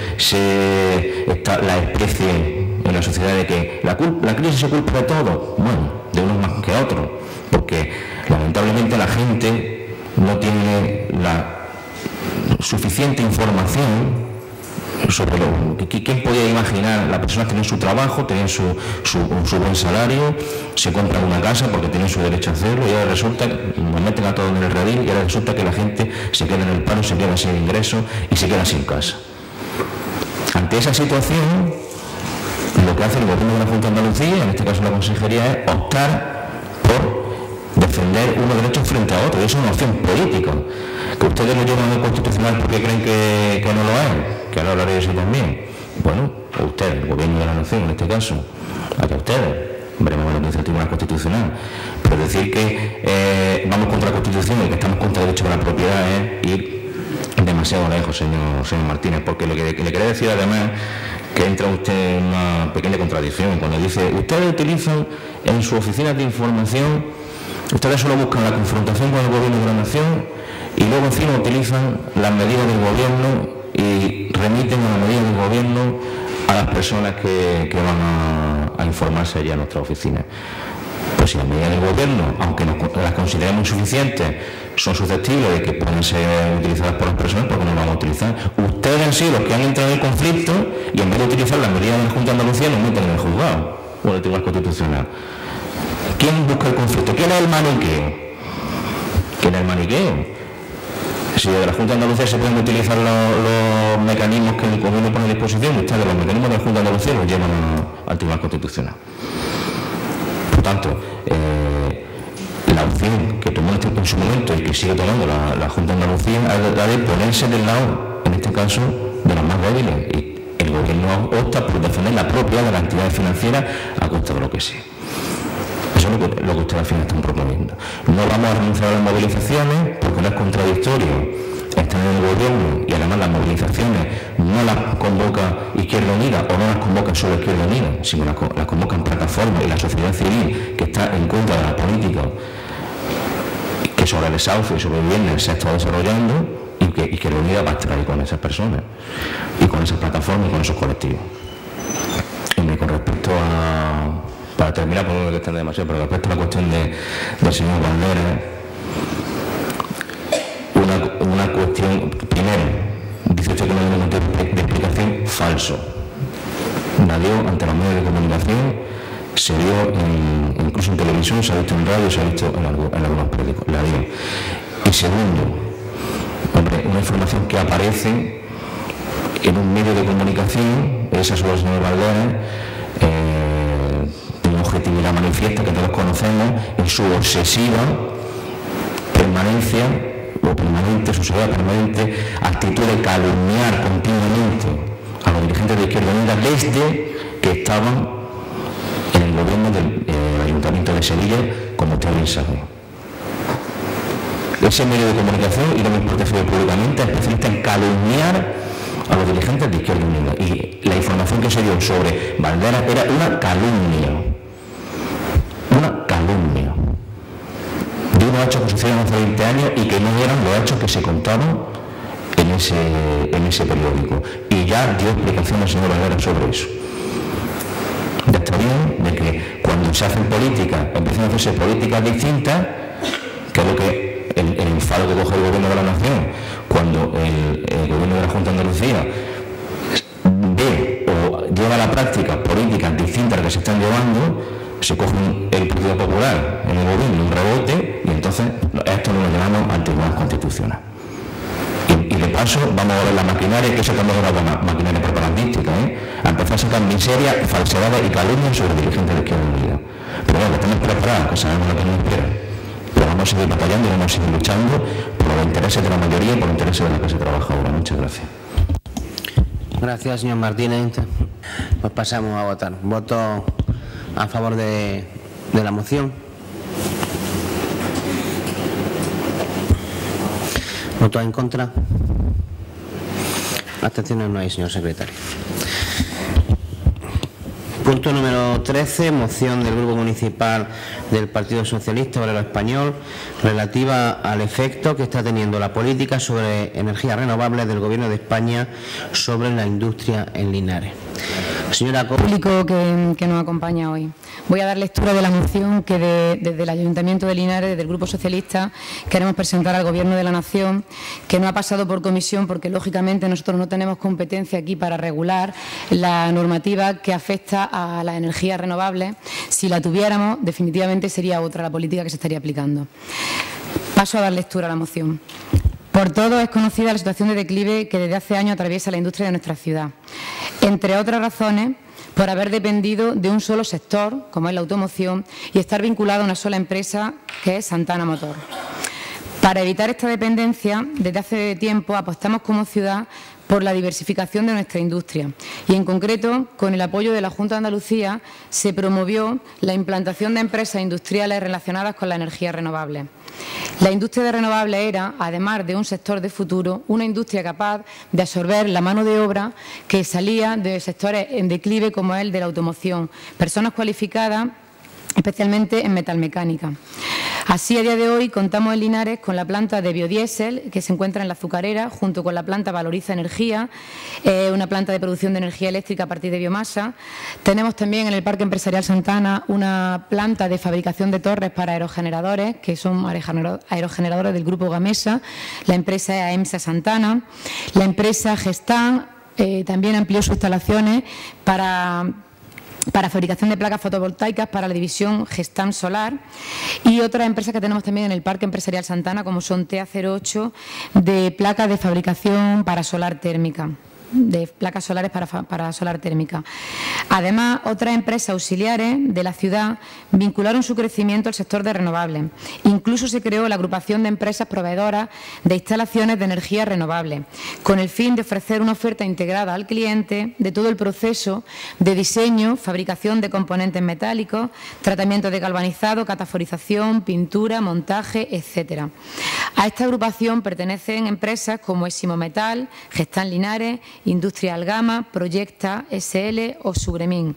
se está la especie en la sociedad de que la, culpa, la crisis se culpa de todo, bueno, de unos más que otros, porque lamentablemente la gente no tiene la suficiente información sobre lo que quién podía imaginar. Las personas tienen su trabajo, tienen su, su, su buen salario, se compran una casa porque tienen su derecho a hacerlo y ahora resulta que nos meten a todos en el redil y ahora resulta que la gente se queda en el paro, se queda sin ingresos y se queda sin casa. Ante esa situación, lo que hace el gobierno de la Junta de Andalucía, en este caso la consejería, es optar por defender unos derechos frente a otros. Eso es una opción política. Que ustedes lo llevan al constitucional porque creen que, que no lo es, que ahora hablaré de eso también. Bueno, ustedes, el gobierno de la nación en este caso, allá ustedes, veremos lo que dice el Tribunal Constitucional. Pero decir que eh, vamos contra la Constitución y que estamos contra el derecho a la propiedad es ir demasiado lejos, señor, señor Martínez, porque lo que le quería decir además que entra usted en una pequeña contradicción cuando dice, ustedes utilizan en sus oficinas de información, ustedes solo buscan la confrontación con el gobierno de la nación y luego encima utilizan las medidas del gobierno y remiten a las medidas del gobierno a las personas que, que van a, a informarse allá a nuestra oficina. Pues si las medidas del gobierno, aunque nos, las consideremos insuficientes, son susceptibles de que puedan ser utilizadas por las personas, porque no las vamos a utilizar. Ustedes han sido los que han entrado en el conflicto y en vez de utilizar las medidas de la Junta de Andalucía, nos meten en el juzgado o en el Tribunal Constitucional. ¿Quién busca el conflicto? ¿Quién es el maniqueo? ¿Quién es el maniqueo? Si de la Junta de Andalucía se pueden utilizar los, los mecanismos que el gobierno pone a disposición, ustedes los mecanismos de la Junta de Andalucía los llevan a, al Tribunal Constitucional. Por tanto, eh, la opción que tomó en su momento y que sigue tomando la, la Junta de Andalucía es la de ponerse del lado, en este caso, de los más débiles. Y el gobierno opta por defender la propiedad de las entidades financieras a costa de lo que sea. Eso es lo que, lo que ustedes al final están proponiendo. No vamos a renunciar a las movilizaciones porque no es contradictorio estar en el gobierno y además las movilizaciones no las convoca Izquierda Unida o no las convoca solo Izquierda Unida, sino las, las convocan plataformas y la sociedad civil que está en contra de la política que sobre el desahucio y sobre el viernes se ha estado desarrollando y que Izquierda Unida va a estar ahí con esas personas y con esas plataformas y con esos colectivos. Y con respecto a... Para terminar, por no estar demasiado, pero respecto a la cuestión de, del señor Banderas, una, una cuestión, primero, dice usted que no hay ningún tipo de explicación, falso. La dio ante los medios de comunicación se vio en, incluso en televisión, se ha visto en radio, se ha visto en, algo, en algunos periódicos, la dio. Y segundo, hombre, una información que aparece en un medio de comunicación, esa sobre el señor Valderas, eh, una objetividad manifiesta que todos conocemos, en su obsesiva permanencia o permanente, su seguridad permanente, actitud de calumniar continuamente a los dirigentes de Izquierda Unida desde que estaban en el gobierno del eh, Ayuntamiento de Sevilla, como usted bien sabe. Ese medio de comunicación, y no me importa decirlo públicamente, es especialista en calumniar a los dirigentes de Izquierda Unida. Y la información que se dio sobre Valderas era una calumnia. Una calumnia. De unos hechos que sucedieron hace veinte años y que no eran los hechos que se contaban en ese, en ese periódico. Y ya dio explicación el señor Valderas sobre eso. Ya está bien de que cuando se hacen políticas, empiezan a hacerse políticas distintas, que es lo que el, el enfado que coge el gobierno de la nación, cuando el, el gobierno de la Junta de Andalucía ve o lleva a la práctica políticas distintas a las que se están llevando, se coge el Partido Popular en el gobierno un rebote y entonces esto no lo llevamos al Tribunal Constitucional. Y, y de paso vamos a ver la maquinaria, que eso también es una maquinaria propagandística, ¿eh? A empezar a sacar miseria, falsedades y calumnias sobre dirigentes de Izquierda Unida. Pero bueno, estamos preparados, que sabemos lo que nos espera. Pero vamos a seguir batallando y vamos a seguir luchando por los intereses de la mayoría y por los intereses de la clase trabajadora. Muchas gracias. Gracias, señor Martínez. Pues pasamos a votar. Voto a favor de, de la moción. ¿Voto en contra? Abstenciones no hay, señor secretario. Punto número trece, moción del Grupo Municipal del Partido Socialista Obrero Español relativa al efecto que está teniendo la política sobre energías renovables del Gobierno de España sobre la industria en Linares. Señora Público que, que nos acompaña hoy. Voy a dar lectura de la moción que de, desde el Ayuntamiento de Linares, desde el Grupo Socialista, queremos presentar al Gobierno de la Nación, que no ha pasado por comisión porque, lógicamente, nosotros no tenemos competencia aquí para regular la normativa que afecta a las energías renovables. Si la tuviéramos, definitivamente sería otra la política que se estaría aplicando. Paso a dar lectura a la moción. Por todos es conocida la situación de declive que desde hace años atraviesa la industria de nuestra ciudad. Entre otras razones, por haber dependido de un solo sector, como es la automoción, y estar vinculado a una sola empresa, que es Santana Motor. Para evitar esta dependencia, desde hace tiempo apostamos como ciudad por la diversificación de nuestra industria y, en concreto, con el apoyo de la Junta de Andalucía, se promovió la implantación de empresas industriales relacionadas con la energía renovable. La industria de renovables era, además de un sector de futuro, una industria capaz de absorber la mano de obra que salía de sectores en declive como el de la automoción, personas cualificadas especialmente en metalmecánica. Así, a día de hoy, contamos en Linares con la planta de biodiesel que se encuentra en la Azucarera, junto con la planta Valoriza Energía, eh, una planta de producción de energía eléctrica a partir de biomasa. Tenemos también en el Parque Empresarial Santana una planta de fabricación de torres para aerogeneradores, que son aerogeneradores del Grupo Gamesa. La empresa es AEMSA Santana. La empresa Gestan eh, también amplió sus instalaciones para... para fabricación de placas fotovoltaicas para la división Gestan Solar, y otras empresas que tenemos también en el Parque Empresarial Santana, como son T A cero ocho, de placas de fabricación para solar térmica. de placas solares para, para solar térmica. Además, otras empresas auxiliares de la ciudad vincularon su crecimiento al sector de renovables. Incluso se creó la agrupación de empresas proveedoras de instalaciones de energía renovable, con el fin de ofrecer una oferta integrada al cliente de todo el proceso de diseño, fabricación de componentes metálicos, tratamiento de galvanizado, cataforización, pintura, montaje, etcétera. A esta agrupación pertenecen empresas como Eximo Metal, Gestan Linares, Industrial Gama, Proyecta, S L o Subremín.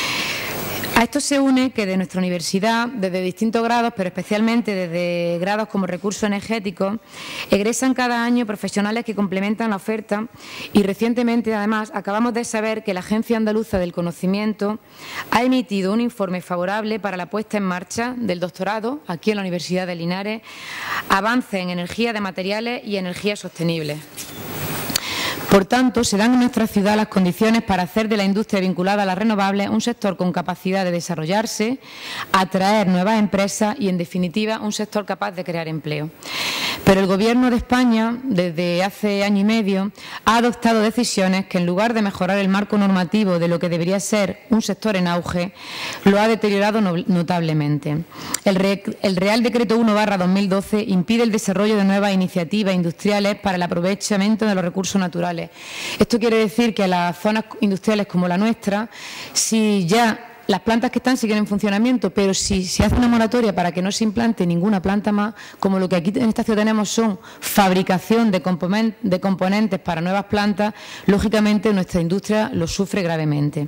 A esto se une que de nuestra universidad, desde distintos grados, pero especialmente desde grados como recursos energéticos, egresan cada año profesionales que complementan la oferta, y recientemente, además, acabamos de saber que la Agencia Andaluza del Conocimiento ha emitido un informe favorable para la puesta en marcha del doctorado aquí en la Universidad de Linares, Avance en energía de materiales y energías sostenibles. Por tanto, se dan en nuestra ciudad las condiciones para hacer de la industria vinculada a las renovables un sector con capacidad de desarrollarse, atraer nuevas empresas y, en definitiva, un sector capaz de crear empleo. Pero el Gobierno de España, desde hace año y medio, ha adoptado decisiones que, en lugar de mejorar el marco normativo de lo que debería ser un sector en auge, lo ha deteriorado notablemente. El, Re el Real Decreto uno barra dos mil doce impide el desarrollo de nuevas iniciativas industriales para el aprovechamiento de los recursos naturales. Esto quiere decir que a las zonas industriales como la nuestra, si ya las plantas que están siguen en funcionamiento, pero si se hace una moratoria para que no se implante ninguna planta más, como lo que aquí en esta ciudad tenemos son fabricación de, componen de componentes para nuevas plantas, lógicamente nuestra industria lo sufre gravemente.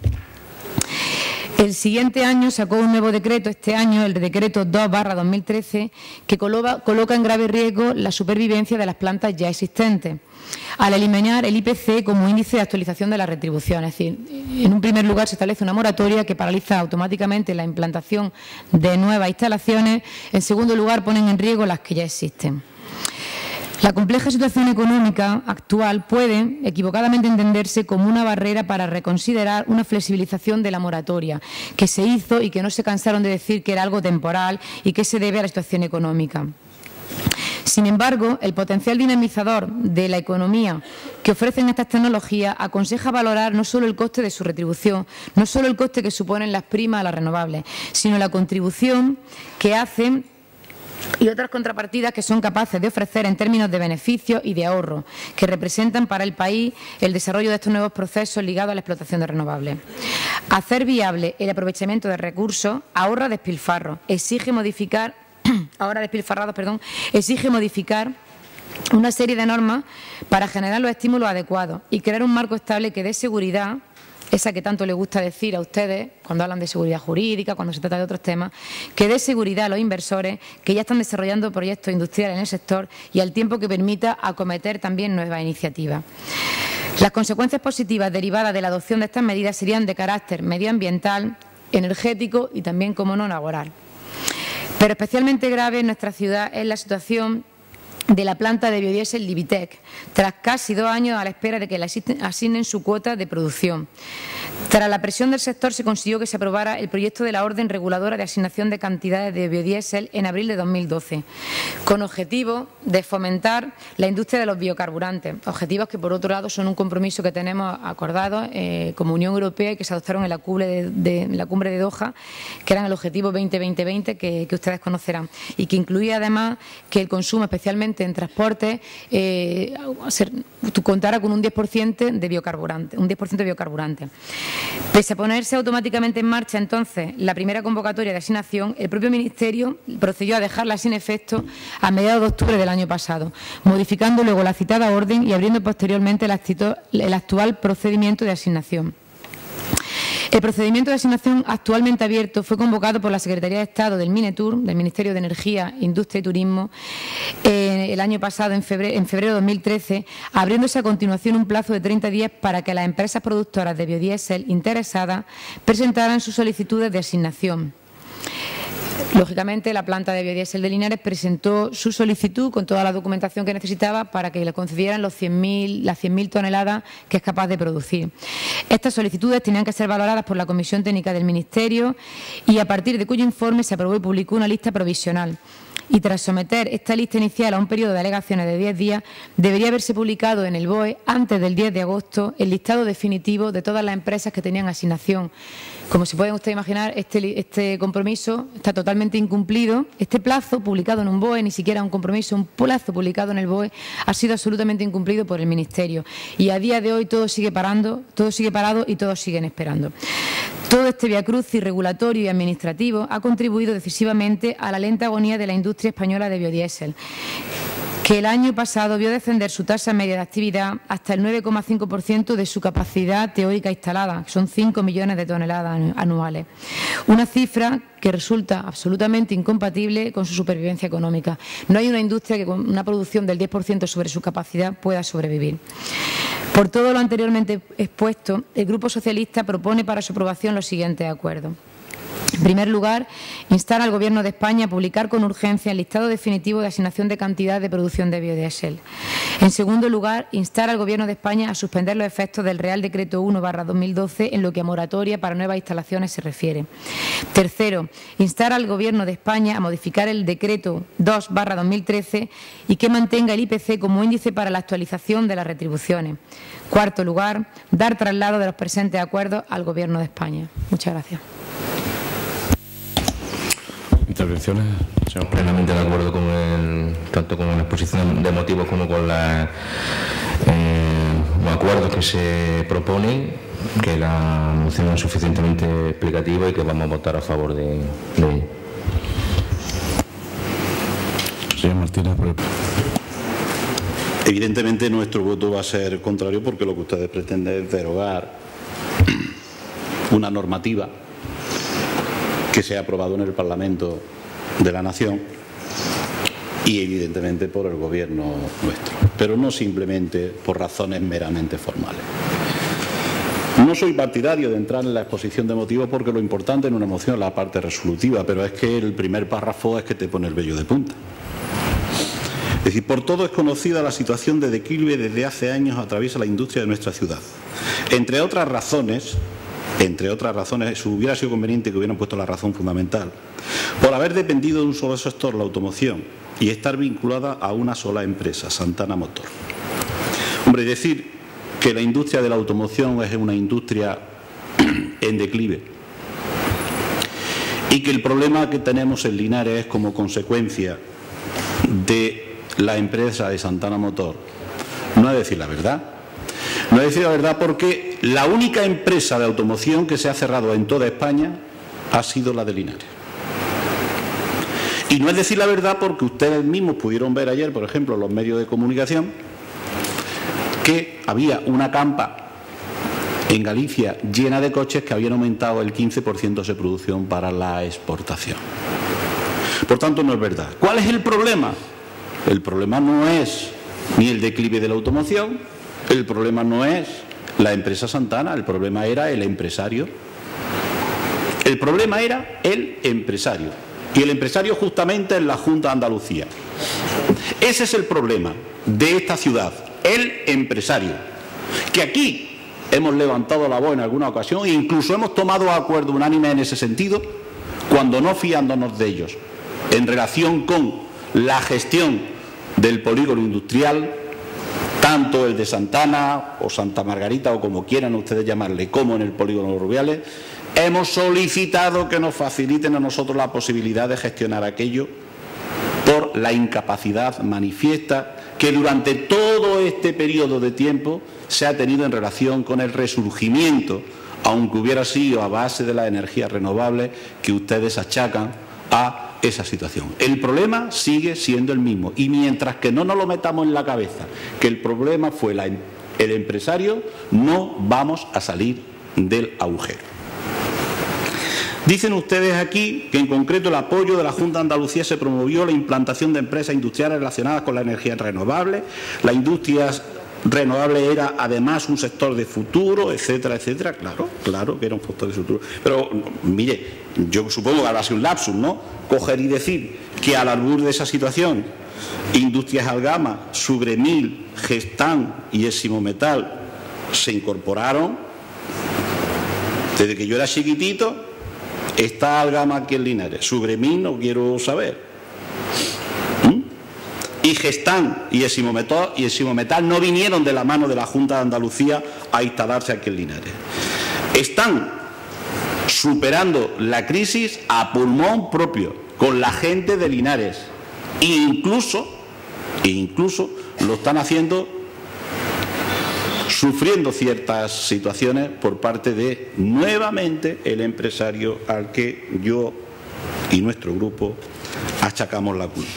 El siguiente año sacó un nuevo decreto, este año el decreto dos barra dos mil trece, que coloca, coloca en grave riesgo la supervivencia de las plantas ya existentes, al eliminar el I P C como índice de actualización de la retribución. Es decir, en un primer lugar se establece una moratoria que paraliza automáticamente la implantación de nuevas instalaciones. En segundo lugar, ponen en riesgo las que ya existen. La compleja situación económica actual puede equivocadamente entenderse como una barrera para reconsiderar una flexibilización de la moratoria que se hizo y que no se cansaron de decir que era algo temporal y que se debe a la situación económica. Sin embargo, el potencial dinamizador de la economía que ofrecen estas tecnologías aconseja valorar no solo el coste de su retribución, no solo el coste que suponen las primas a las renovables, sino la contribución que hacen y otras contrapartidas que son capaces de ofrecer en términos de beneficios y de ahorro, que representan para el país el desarrollo de estos nuevos procesos ligados a la explotación de renovables. Hacer viable el aprovechamiento de recursos ahorra despilfarros, exige modificar, ahora despilfarrados, perdón, exige modificar una serie de normas para generar los estímulos adecuados y crear un marco estable que dé seguridad, esa que tanto les gusta decir a ustedes cuando hablan de seguridad jurídica, cuando se trata de otros temas, que dé seguridad a los inversores que ya están desarrollando proyectos industriales en el sector y al tiempo que permita acometer también nuevas iniciativas. Las consecuencias positivas derivadas de la adopción de estas medidas serían de carácter medioambiental, energético y también, como no, laboral. Pero especialmente grave en nuestra ciudad es la situación de la planta de biodiesel Livitec, tras casi dos años a la espera de que le asignen su cuota de producción. Tras la presión del sector se consiguió que se aprobara el proyecto de la Orden Reguladora de Asignación de Cantidades de Biodiesel en abril de dos mil doce, con objetivo de fomentar la industria de los biocarburantes, objetivos que por otro lado son un compromiso que tenemos acordado eh, como Unión Europea y que se adoptaron en la cumbre de, de, en la cumbre de Doha, que eran el objetivo veinte veinte veinte que, que ustedes conocerán y que incluía además que el consumo, especialmente en transporte, eh, ser, contara con un diez por ciento de biocarburante, un diez por ciento de biocarburante. Pese a ponerse automáticamente en marcha entonces la primera convocatoria de asignación, el propio Ministerio procedió a dejarla sin efecto a mediados de octubre del año pasado, modificando luego la citada orden y abriendo posteriormente el, el actual procedimiento de asignación. El procedimiento de asignación actualmente abierto fue convocado por la Secretaría de Estado del Minetur, del Ministerio de Energía, Industria y Turismo, eh, el año pasado, en febrero, en febrero de dos mil trece, abriéndose a continuación un plazo de treinta días para que las empresas productoras de biodiesel interesadas presentaran sus solicitudes de asignación. Lógicamente, la planta de biodiesel de Linares presentó su solicitud con toda la documentación que necesitaba para que le concedieran los cien mil, las cien mil toneladas que es capaz de producir. Estas solicitudes tenían que ser valoradas por la Comisión Técnica del Ministerio y a partir de cuyo informe se aprobó y publicó una lista provisional. Y tras someter esta lista inicial a un periodo de alegaciones de diez días, debería haberse publicado en el B O E antes del diez de agosto el listado definitivo de todas las empresas que tenían asignación. Como se pueden ustedes imaginar, este, este compromiso está totalmente incumplido. Este plazo publicado en un B O E, ni siquiera un compromiso, un plazo publicado en el B O E, ha sido absolutamente incumplido por el Ministerio. Y a día de hoy todo sigue parando, todo sigue parado y todos siguen esperando. Todo este viacrucis regulatorio y administrativo ha contribuido decisivamente a la lenta agonía de la industria española de biodiesel, que el año pasado vio descender su tasa media de actividad hasta el nueve coma cinco por ciento de su capacidad teórica instalada, que son cinco millones de toneladas anuales. Una cifra que resulta absolutamente incompatible con su supervivencia económica. No hay una industria que con una producción del diez por ciento sobre su capacidad pueda sobrevivir. Por todo lo anteriormente expuesto, el Grupo Socialista propone para su aprobación los siguientes acuerdos. En En primer lugar, instar al Gobierno de España a publicar con urgencia el listado definitivo de asignación de cantidad de producción de biodiesel. En segundo lugar, instar al Gobierno de España a suspender los efectos del Real Decreto uno barra dos mil doce en lo que a moratoria para nuevas instalaciones se refiere. Tercero, instar al Gobierno de España a modificar el Decreto dos barra dos mil trece y que mantenga el I P C como índice para la actualización de las retribuciones. Cuarto lugar, dar traslado de los presentes acuerdos al Gobierno de España. Muchas gracias. Intervenciones. Estamos plenamente de acuerdo con el, tanto con la exposición de motivos como con la, eh, los acuerdos que se proponen, que la moción es suficientemente explicativa y que vamos a votar a favor de, de ella. Señor Martínez, por el... Evidentemente nuestro voto va a ser contrario porque lo que ustedes pretenden es derogar una normativa que se ha aprobado en el Parlamento de la Nación y evidentemente por el Gobierno nuestro, pero no simplemente por razones meramente formales. No soy partidario de entrar en la exposición de motivos porque lo importante en una moción es la parte resolutiva, pero es que el primer párrafo es que te pone el vello de punta. Es decir, por todo es conocida la situación de declive desde hace años atraviesa la industria de nuestra ciudad. Entre otras razones, entre otras razones, hubiera sido conveniente que hubieran puesto la razón fundamental, por haber dependido de un solo sector, la automoción, y estar vinculada a una sola empresa, Santana Motor. Hombre, decir que la industria de la automoción es una industria en declive y que el problema que tenemos en Linares es como consecuencia de la empresa de Santana Motor, no es decir la verdad. No es decir la verdad porque la única empresa de automoción que se ha cerrado en toda España ha sido la de Linares. Y no es decir la verdad porque ustedes mismos pudieron ver ayer, por ejemplo, en los medios de comunicación, que había una campa en Galicia llena de coches que habían aumentado el quince por ciento de su producción para la exportación. Por tanto, no es verdad. ¿Cuál es el problema? El problema no es ni el declive de la automoción, el problema no es la empresa Santana, el problema era el empresario. El problema era el empresario. Y el empresario justamente es la Junta de Andalucía. Ese es el problema de esta ciudad, el empresario. Que aquí hemos levantado la voz en alguna ocasión e incluso hemos tomado acuerdo unánime en ese sentido, cuando no fiándonos de ellos, en relación con la gestión del polígono industrial, tanto el de Santana o Santa Margarita o como quieran ustedes llamarle, como en el polígono Rubiales, hemos solicitado que nos faciliten a nosotros la posibilidad de gestionar aquello por la incapacidad manifiesta que durante todo este periodo de tiempo se ha tenido en relación con el resurgimiento, aunque hubiera sido a base de las energías renovables, que ustedes achacan a esa situación. El problema sigue siendo el mismo y mientras que no nos lo metamos en la cabeza que el problema fue la, el empresario, no vamos a salir del agujero. Dicen ustedes aquí que en concreto el apoyo de la Junta de Andalucía se promovió la implantación de empresas industriales relacionadas con la energía renovable, la industria renovable era además un sector de futuro, etcétera, etcétera. Claro, claro que era un sector de futuro. Pero, mire, yo supongo que habrá sido un lapsus, ¿no? Coger y decir que al albur de esa situación, Industrias Algama, Sugremil, Gestamp y Eximometal se incorporaron. Desde que yo era chiquitito, está Algama aquí en Linares. Sugremil no quiero saber. Y Gestamp y Eximometal, y Eximometal no vinieron de la mano de la Junta de Andalucía a instalarse aquí en Linares. Están superando la crisis a pulmón propio, con la gente de Linares. E incluso, e incluso lo están haciendo sufriendo ciertas situaciones por parte de, nuevamente, el empresario al que yo y nuestro grupo achacamos la culpa.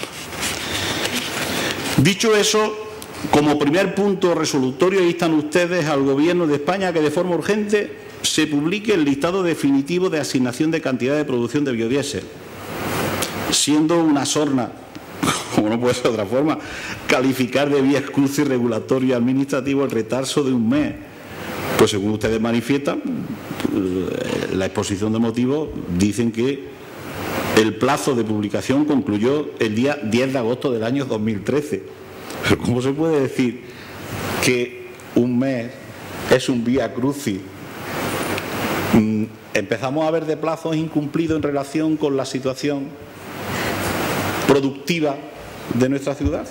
Dicho eso, como primer punto resolutorio, instan ustedes al Gobierno de España que de forma urgente se publique el listado definitivo de asignación de cantidad de producción de biodiesel, siendo una sorna, como no puede ser de otra forma, calificar de vía excusa y regulatorio administrativo el retraso de un mes. Pues según ustedes manifiestan, la exposición de motivos dicen que el plazo de publicación concluyó el día diez de agosto del año dos mil trece. Pero ¿cómo se puede decir que un mes es un vía crucis? Empezamos a ver de plazos incumplidos en relación con la situación productiva de nuestra ciudad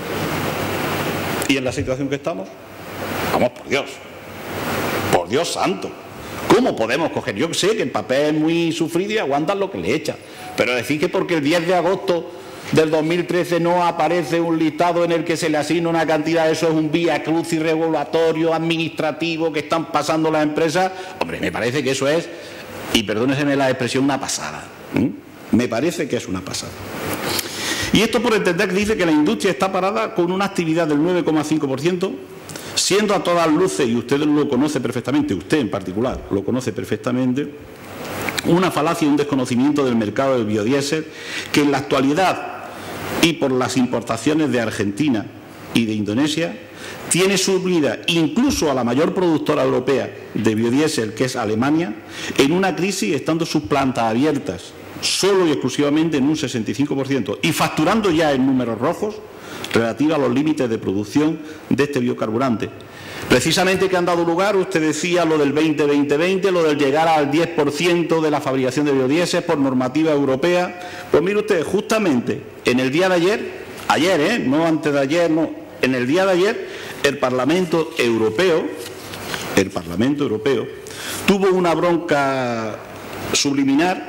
y en la situación que estamos. Vamos, por Dios, por Dios santo, ¿cómo podemos coger? Yo sé que el papel es muy sufrido y aguantan lo que le echan, pero decir que porque el diez de agosto del dos mil trece no aparece un listado en el que se le asigna una cantidad, eso es un vía crucis regulatorio, administrativo que están pasando las empresas, hombre, me parece que eso es, y perdóneseme la expresión, una pasada. ¿Mm? Me parece que es una pasada. Y esto por entender que dice que la industria está parada con una actividad del nueve coma cinco por ciento, siendo a todas luces, y usted lo conoce perfectamente, usted en particular lo conoce perfectamente, una falacia y un desconocimiento del mercado del biodiesel que en la actualidad y por las importaciones de Argentina y de Indonesia tiene sumida incluso a la mayor productora europea de biodiesel, que es Alemania, en una crisis estando sus plantas abiertas solo y exclusivamente en un sesenta y cinco por ciento y facturando ya en números rojos relativa a los límites de producción de este biocarburante. Precisamente que han dado lugar, usted decía lo del veinte veinte veinte, lo del llegar al diez por ciento de la fabricación de biodiesel por normativa europea. Pues mire usted, justamente en el día de ayer, ayer, ¿eh? no antes de ayer, no, en el día de ayer, el Parlamento Europeo, el Parlamento Europeo, tuvo una bronca subliminar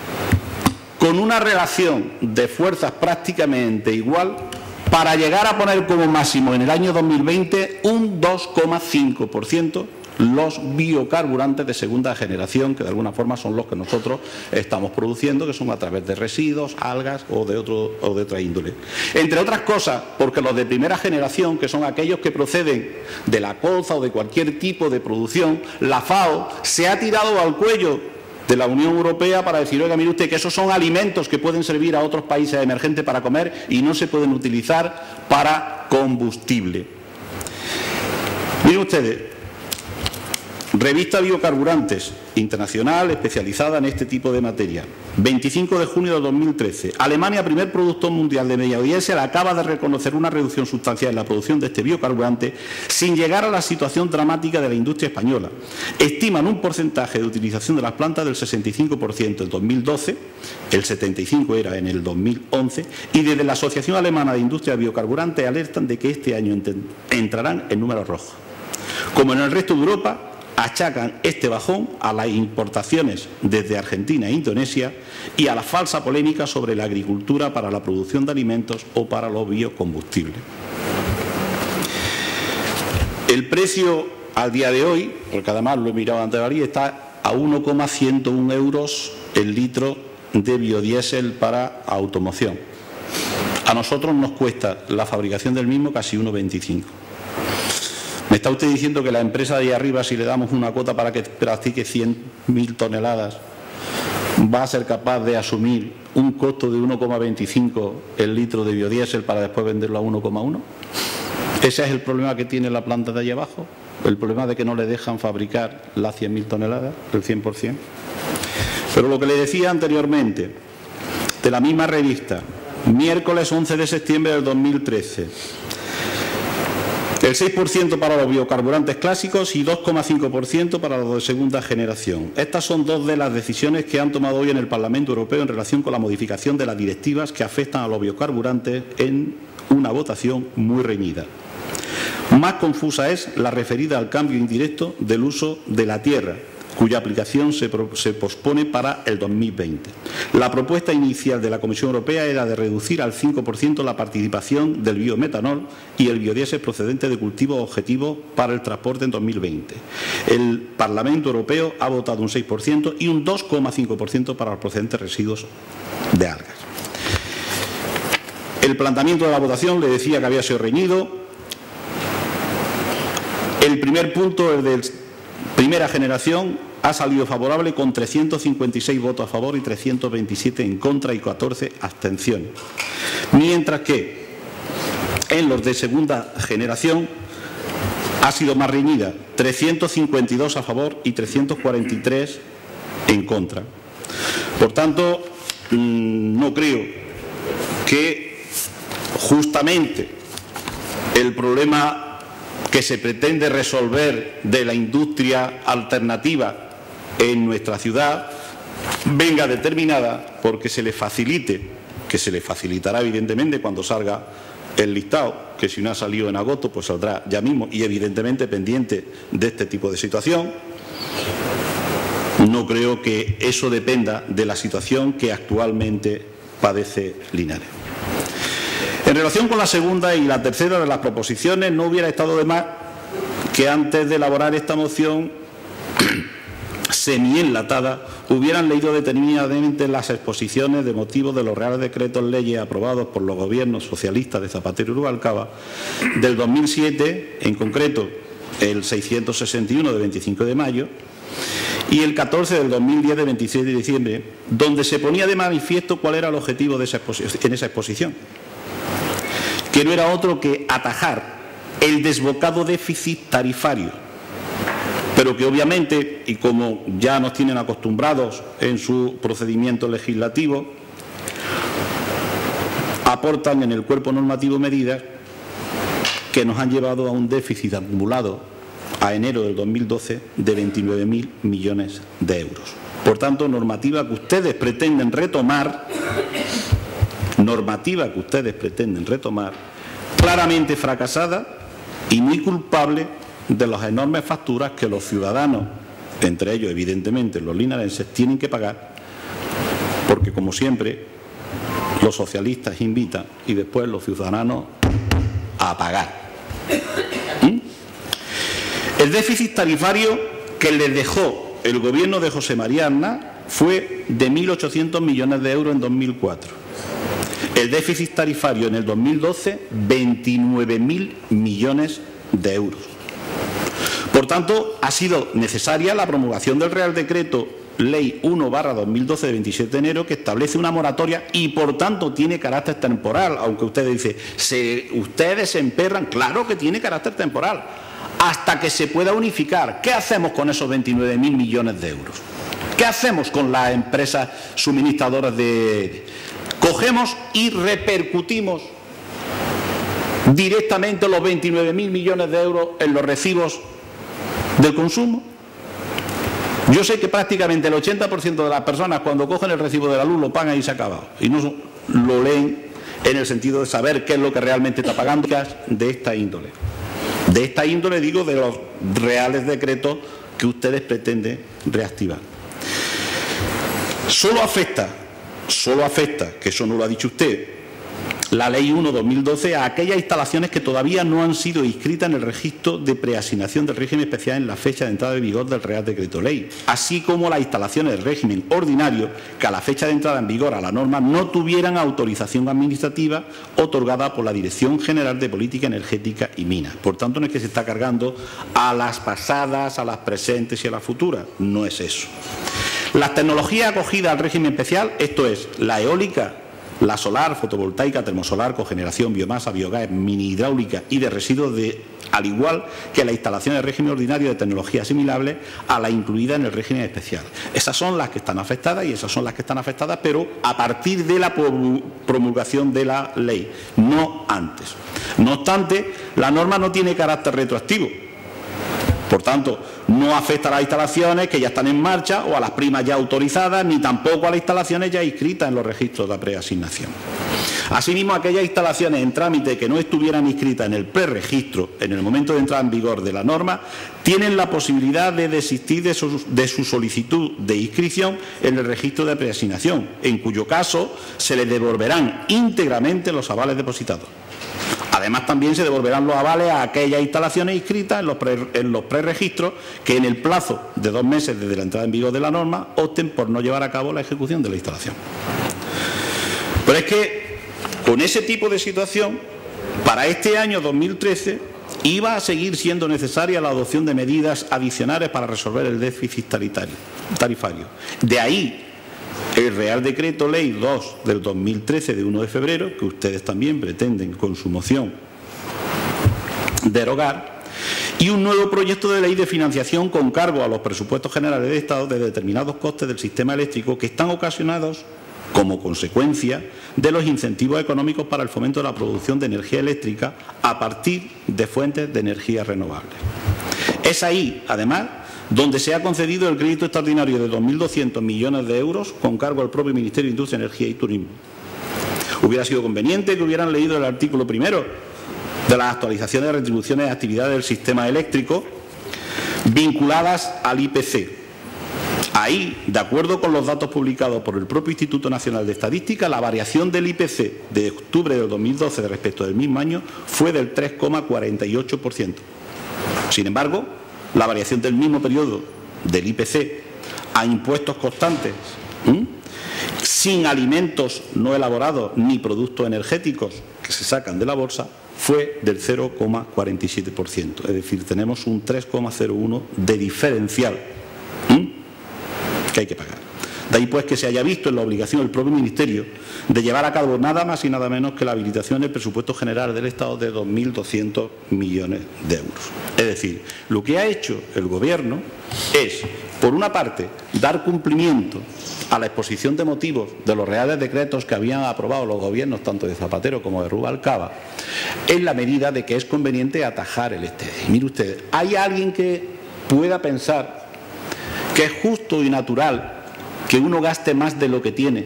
con una relación de fuerzas prácticamente igual para llegar a poner como máximo en el año dos mil veinte un dos coma cinco por ciento los biocarburantes de segunda generación, que de alguna forma son los que nosotros estamos produciendo, que son a través de residuos, algas o de, otro, o de otra índole. Entre otras cosas, porque los de primera generación, que son aquellos que proceden de la colza o de cualquier tipo de producción, la FAO se ha tirado al cuello de la Unión Europea para decir, oiga, mire usted, que esos son alimentos que pueden servir a otros países emergentes para comer y no se pueden utilizar para combustible. Miren ustedes, Revista Biocarburantes Internacional especializada en este tipo de materia, veinticinco de junio de dos mil trece. Alemania, primer productor mundial de biodiesel, acaba de reconocer una reducción sustancial en la producción de este biocarburante sin llegar a la situación dramática de la industria española. Estiman un porcentaje de utilización de las plantas del sesenta y cinco por ciento en dos mil doce, el setenta y cinco por ciento era en el dos mil once, y desde la Asociación Alemana de Industria de Biocarburantes alertan de que este año entrarán en números rojos. Como en el resto de Europa, achacan este bajón a las importaciones desde Argentina e Indonesia y a la falsa polémica sobre la agricultura para la producción de alimentos o para los biocombustibles. El precio al día de hoy, porque además lo he mirado antes de la está a uno coma ciento uno euros el litro de biodiesel para automoción. A nosotros nos cuesta la fabricación del mismo casi uno coma veinticinco. ¿Me está usted diciendo que la empresa de ahí arriba, si le damos una cuota para que practique cien mil toneladas, va a ser capaz de asumir un costo de uno coma veinticinco el litro de biodiesel para después venderlo a uno coma uno? ¿Ese es el problema que tiene la planta de allá abajo? ¿El problema de que no le dejan fabricar las cien mil toneladas, el cien por ciento? Pero lo que le decía anteriormente, de la misma revista, miércoles once de septiembre del dos mil trece, el seis por ciento para los biocarburantes clásicos y dos coma cinco por ciento para los de segunda generación. Estas son dos de las decisiones que han tomado hoy en el Parlamento Europeo en relación con la modificación de las directivas que afectan a los biocarburantes en una votación muy reñida. Más confusa es la referida al cambio indirecto del uso de la tierra, cuya aplicación se, se pospone para el dos mil veinte. La propuesta inicial de la Comisión Europea era de reducir al cinco por ciento la participación del biometanol y el biodiesel procedente de cultivos objetivos para el transporte en dos mil veinte. El Parlamento Europeo ha votado un seis por ciento y un dos coma cinco por ciento para los procedentes residuos de algas. El planteamiento de la votación, le decía que había sido reñido. El primer punto, el del primera generación, ha salido favorable con trescientos cincuenta y seis votos a favor y trescientos veintisiete en contra y catorce abstenciones. Mientras que en los de segunda generación ha sido más reñida, trescientos cincuenta y dos a favor y trescientos cuarenta y tres en contra. Por tanto, no creo que justamente el problema que se pretende resolver de la industria alternativa en nuestra ciudad venga determinada porque se le facilite, que se le facilitará evidentemente cuando salga el listado, que si no ha salido en agosto pues saldrá ya mismo, y evidentemente pendiente de este tipo de situación. No creo que eso dependa de la situación que actualmente padece Linares. En relación con la segunda y la tercera de las proposiciones, no hubiera estado de más que antes de elaborar esta moción semi-enlatada hubieran leído detenidamente las exposiciones de motivos de los reales decretos leyes aprobados por los gobiernos socialistas de Zapatero y Rubalcaba del dos mil siete, en concreto el seiscientos sesenta y uno de veinticinco de mayo y el catorce del dos mil diez de veintiséis de diciembre, donde se ponía de manifiesto cuál era el objetivo de esa en esa exposición, que no era otro que atajar el desbocado déficit tarifario, pero que obviamente, y como ya nos tienen acostumbrados en su procedimiento legislativo, aportan en el cuerpo normativo medidas que nos han llevado a un déficit acumulado a enero del dos mil doce de veintinueve mil millones de euros. Por tanto, normativa que ustedes pretenden retomar, normativa que ustedes pretenden retomar, claramente fracasada y muy culpable de las enormes facturas que los ciudadanos, entre ellos evidentemente los linarenses, tienen que pagar, porque como siempre los socialistas invitan y después los ciudadanos a pagar. ¿Mm? El déficit tarifario que les dejó el gobierno de José María Aznar fue de mil ochocientos millones de euros en dos mil cuatro. El déficit tarifario en el dos mil doce, veintinueve mil millones de euros. Por tanto, ha sido necesaria la promulgación del Real Decreto Ley uno barra dos mil doce de veintisiete de enero, que establece una moratoria y, por tanto, tiene carácter temporal, aunque ustedes dicen, se, ustedes se emperran, claro que tiene carácter temporal, hasta que se pueda unificar. ¿Qué hacemos con esos veintinueve mil millones de euros? ¿Qué hacemos con las empresas suministradoras de...? Cogemos y repercutimos directamente los veintinueve mil millones de euros en los recibos del consumo. Yo sé que prácticamente el ochenta por ciento de las personas cuando cogen el recibo de la luz lo pagan y se ha acabado. Y no lo leen en el sentido de saber qué es lo que realmente está pagando de esta índole. De esta índole digo de los reales decretos que ustedes pretenden reactivar. Solo afecta, solo afecta, que eso no lo ha dicho usted, la Ley uno barra dos mil doce a aquellas instalaciones que todavía no han sido inscritas en el registro de preasignación del régimen especial en la fecha de entrada en vigor del Real Decreto Ley, así como las instalaciones del régimen ordinario que a la fecha de entrada en vigor a la norma no tuvieran autorización administrativa otorgada por la Dirección General de Política Energética y Minas. Por tanto, no es que se está cargando a las pasadas, a las presentes y a las futuras, no es eso. Las tecnologías acogidas al régimen especial, esto es, la eólica, la solar, fotovoltaica, termosolar, cogeneración, biomasa, biogás, mini hidráulica y de residuos, de, al igual que la instalación del régimen ordinario de tecnología asimilable a la incluida en el régimen especial. Esas son las que están afectadas y esas son las que están afectadas, pero a partir de la promulgación de la ley, no antes. No obstante, la norma no tiene carácter retroactivo. Por tanto, no afecta a las instalaciones que ya están en marcha o a las primas ya autorizadas, ni tampoco a las instalaciones ya inscritas en los registros de preasignación. Asimismo, aquellas instalaciones en trámite que no estuvieran inscritas en el preregistro en el momento de entrada en vigor de la norma, tienen la posibilidad de desistir de su, de su solicitud de inscripción en el registro de preasignación, en cuyo caso se les devolverán íntegramente los avales depositados. Además, también se devolverán los avales a aquellas instalaciones inscritas en los, pre, en los preregistros que en el plazo de dos meses desde la entrada en vigor de la norma opten por no llevar a cabo la ejecución de la instalación. Pero es que con ese tipo de situación, para este año dos mil trece, iba a seguir siendo necesaria la adopción de medidas adicionales para resolver el déficit tarifario. De ahí el Real Decreto Ley dos del dos mil trece de uno de febrero, que ustedes también pretenden con su moción derogar, y un nuevo proyecto de ley de financiación con cargo a los presupuestos generales de Estado de determinados costes del sistema eléctrico que están ocasionados como consecuencia de los incentivos económicos para el fomento de la producción de energía eléctrica a partir de fuentes de energía renovables. Es ahí, además, donde se ha concedido el crédito extraordinario de dos mil doscientos millones de euros con cargo al propio Ministerio de Industria, Energía y Turismo. Hubiera sido conveniente que hubieran leído el artículo primero de las actualizaciones de retribuciones de actividades del sistema eléctrico vinculadas al I P C. Ahí, de acuerdo con los datos publicados por el propio Instituto Nacional de Estadística, la variación del I P C de octubre del dos mil doce respecto del mismo año fue del tres coma cuarenta y ocho por ciento. Sin embargo, la variación del mismo periodo del I P C a impuestos constantes, ¿m? sin alimentos no elaborados ni productos energéticos que se sacan de la bolsa, fue del cero coma cuarenta y siete por ciento. Es decir, tenemos un tres coma cero uno de diferencial ¿m? que hay que pagar. De ahí pues que se haya visto en la obligación del propio Ministerio de llevar a cabo nada más y nada menos que la habilitación del presupuesto general del Estado de dos mil doscientos millones de euros. Es decir, lo que ha hecho el Gobierno es, por una parte, dar cumplimiento a la exposición de motivos de los reales decretos que habían aprobado los gobiernos tanto de Zapatero como de Rubalcaba, en la medida de que es conveniente atajar el este. Y mire usted, ¿hay alguien que pueda pensar que es justo y natural que uno gaste más de lo que tiene?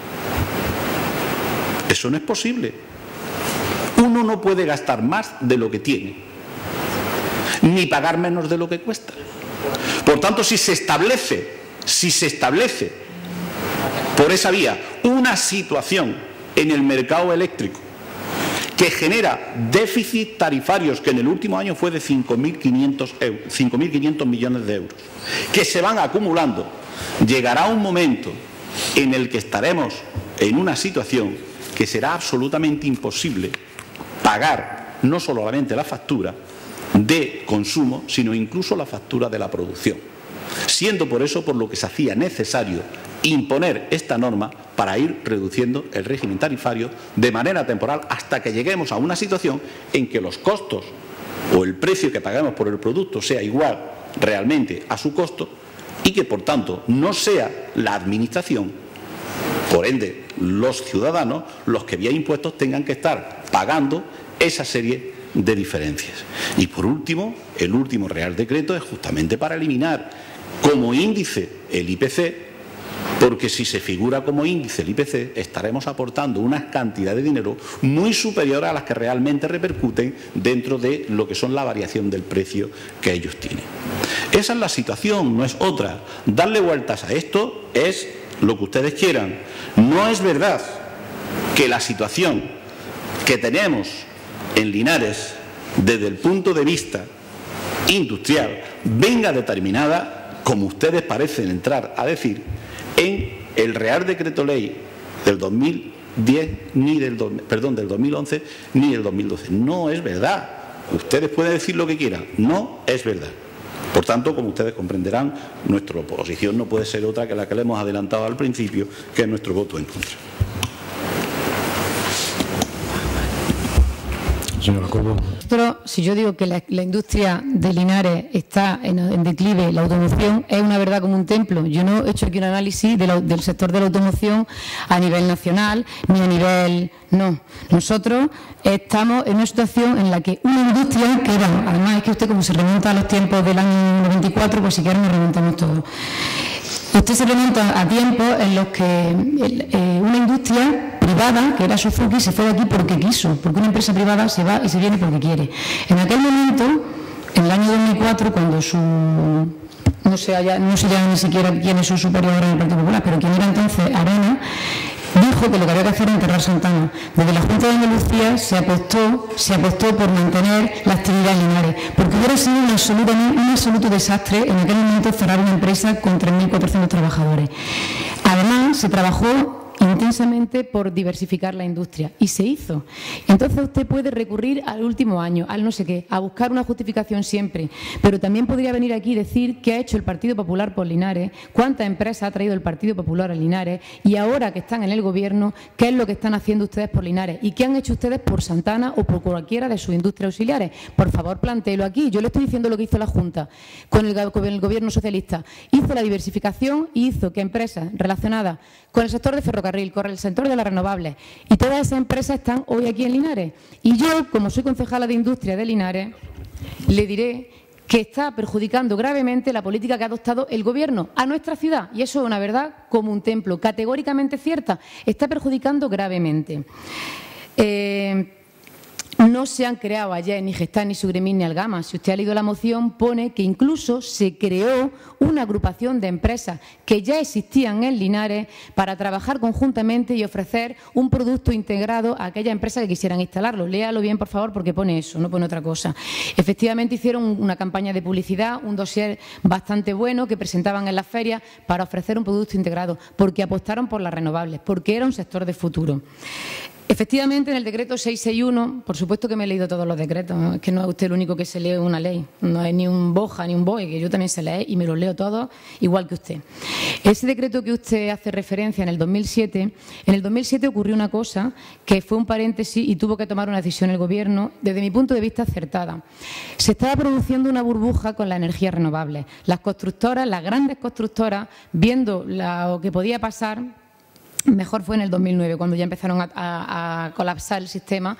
Eso no es posible. Uno no puede gastar más de lo que tiene, ni pagar menos de lo que cuesta. Por tanto, si se establece, si se establece por esa vía una situación en el mercado eléctrico que genera déficits tarifarios, que en el último año fue de cinco mil quinientos millones de euros, que se van acumulando, llegará un momento en el que estaremos en una situación que será absolutamente imposible pagar no solamente la factura de consumo, sino incluso la factura de la producción, siendo por eso por lo que se hacía necesario imponer esta norma para ir reduciendo el régimen tarifario de manera temporal hasta que lleguemos a una situación en que los costos o el precio que pagamos por el producto sea igual realmente a su costo y que por tanto no sea la administración, por ende los ciudadanos, los que vía impuestos tengan que estar pagando esa serie de diferencias. Y por último, el último Real Decreto es justamente para eliminar como índice el I P C, porque si se figura como índice el I P C estaremos aportando una cantidad de dinero muy superior a las que realmente repercuten dentro de lo que son la variación del precio que ellos tienen. Esa es la situación, no es otra. Darle vueltas a esto es lo que ustedes quieran. No es verdad que la situación que tenemos en Linares desde el punto de vista industrial venga determinada, como ustedes parecen entrar a decir, en el Real Decreto Ley del dos mil diez, ni del, perdón, del dos mil once, ni del dos mil doce. No es verdad. Ustedes pueden decir lo que quieran, no es verdad. Por tanto, como ustedes comprenderán, nuestra posición no puede ser otra que la que le hemos adelantado al principio, que es nuestro voto en contra. Señora Cobo. Nosotros, si yo digo que la, la industria de Linares está en, en declive, la automoción es una verdad como un templo. Yo no he hecho aquí un análisis de la, del sector de la automoción a nivel nacional ni a nivel... No, nosotros estamos en una situación en la que una industria que era, además es que usted como se remonta a los tiempos del año noventa y cuatro, pues si quieren nos remontamos todos. Usted se remonta a tiempos en los que eh, una industria privada, que era Suzuki, se fue de aquí porque quiso, porque una empresa privada se va y se viene porque quiere. En aquel momento, en el año dos mil cuatro, cuando su... no sé, ya, no sé ya ni siquiera quiénes son superiores en el Partido Popular, pero quien era entonces Arena, dijo que lo que había que hacer era enterrar Santana. Desde la Junta de Andalucía se apostó, se apostó por mantener la actividad en Linares, porque hubiera sido un absoluto, un absoluto desastre en aquel momento cerrar una empresa con tres mil cuatrocientos trabajadores. Además, se trabajó intensamente por diversificar la industria y se hizo. Entonces usted puede recurrir al último año, al no sé qué, a buscar una justificación siempre, pero también podría venir aquí y decir qué ha hecho el Partido Popular por Linares, cuántas empresas ha traído el Partido Popular a Linares y ahora que están en el Gobierno, qué es lo que están haciendo ustedes por Linares y qué han hecho ustedes por Santana o por cualquiera de sus industrias auxiliares. Por favor, plantéelo aquí. Yo le estoy diciendo lo que hizo la Junta con el, con el Gobierno socialista. Hizo la diversificación y hizo que empresas relacionadas con el sector de ferrocarril, con el sector de las renovables y todas esas empresas están hoy aquí en Linares. Y yo, como soy concejala de Industria de Linares, le diré que está perjudicando gravemente la política que ha adoptado el Gobierno a nuestra ciudad. Y eso es una verdad como un templo, categóricamente cierta. Está perjudicando gravemente. Eh, No se han creado ayer ni Gestamp, ni Sugremín, ni Algama. Si usted ha leído la moción, pone que incluso se creó una agrupación de empresas que ya existían en Linares para trabajar conjuntamente y ofrecer un producto integrado a aquellas empresas que quisieran instalarlo. Léalo bien, por favor, porque pone eso, no pone otra cosa. Efectivamente, hicieron una campaña de publicidad, un dossier bastante bueno que presentaban en las ferias para ofrecer un producto integrado, porque apostaron por las renovables, porque era un sector de futuro. Efectivamente, en el decreto seiscientos sesenta y uno, por supuesto que me he leído todos los decretos, ¿no? Es que no es usted el único que se lee una ley, no hay ni un Boja ni un B O E, que yo también se lee y me los leo todos igual que usted. Ese decreto que usted hace referencia en el dos mil siete, en el dos mil siete ocurrió una cosa que fue un paréntesis y tuvo que tomar una decisión el Gobierno, desde mi punto de vista acertada. Se estaba produciendo una burbuja con las energías renovables. Las constructoras, las grandes constructoras, viendo lo que podía pasar, mejor fue en el dos mil nueve, cuando ya empezaron a, a, a colapsar el sistema,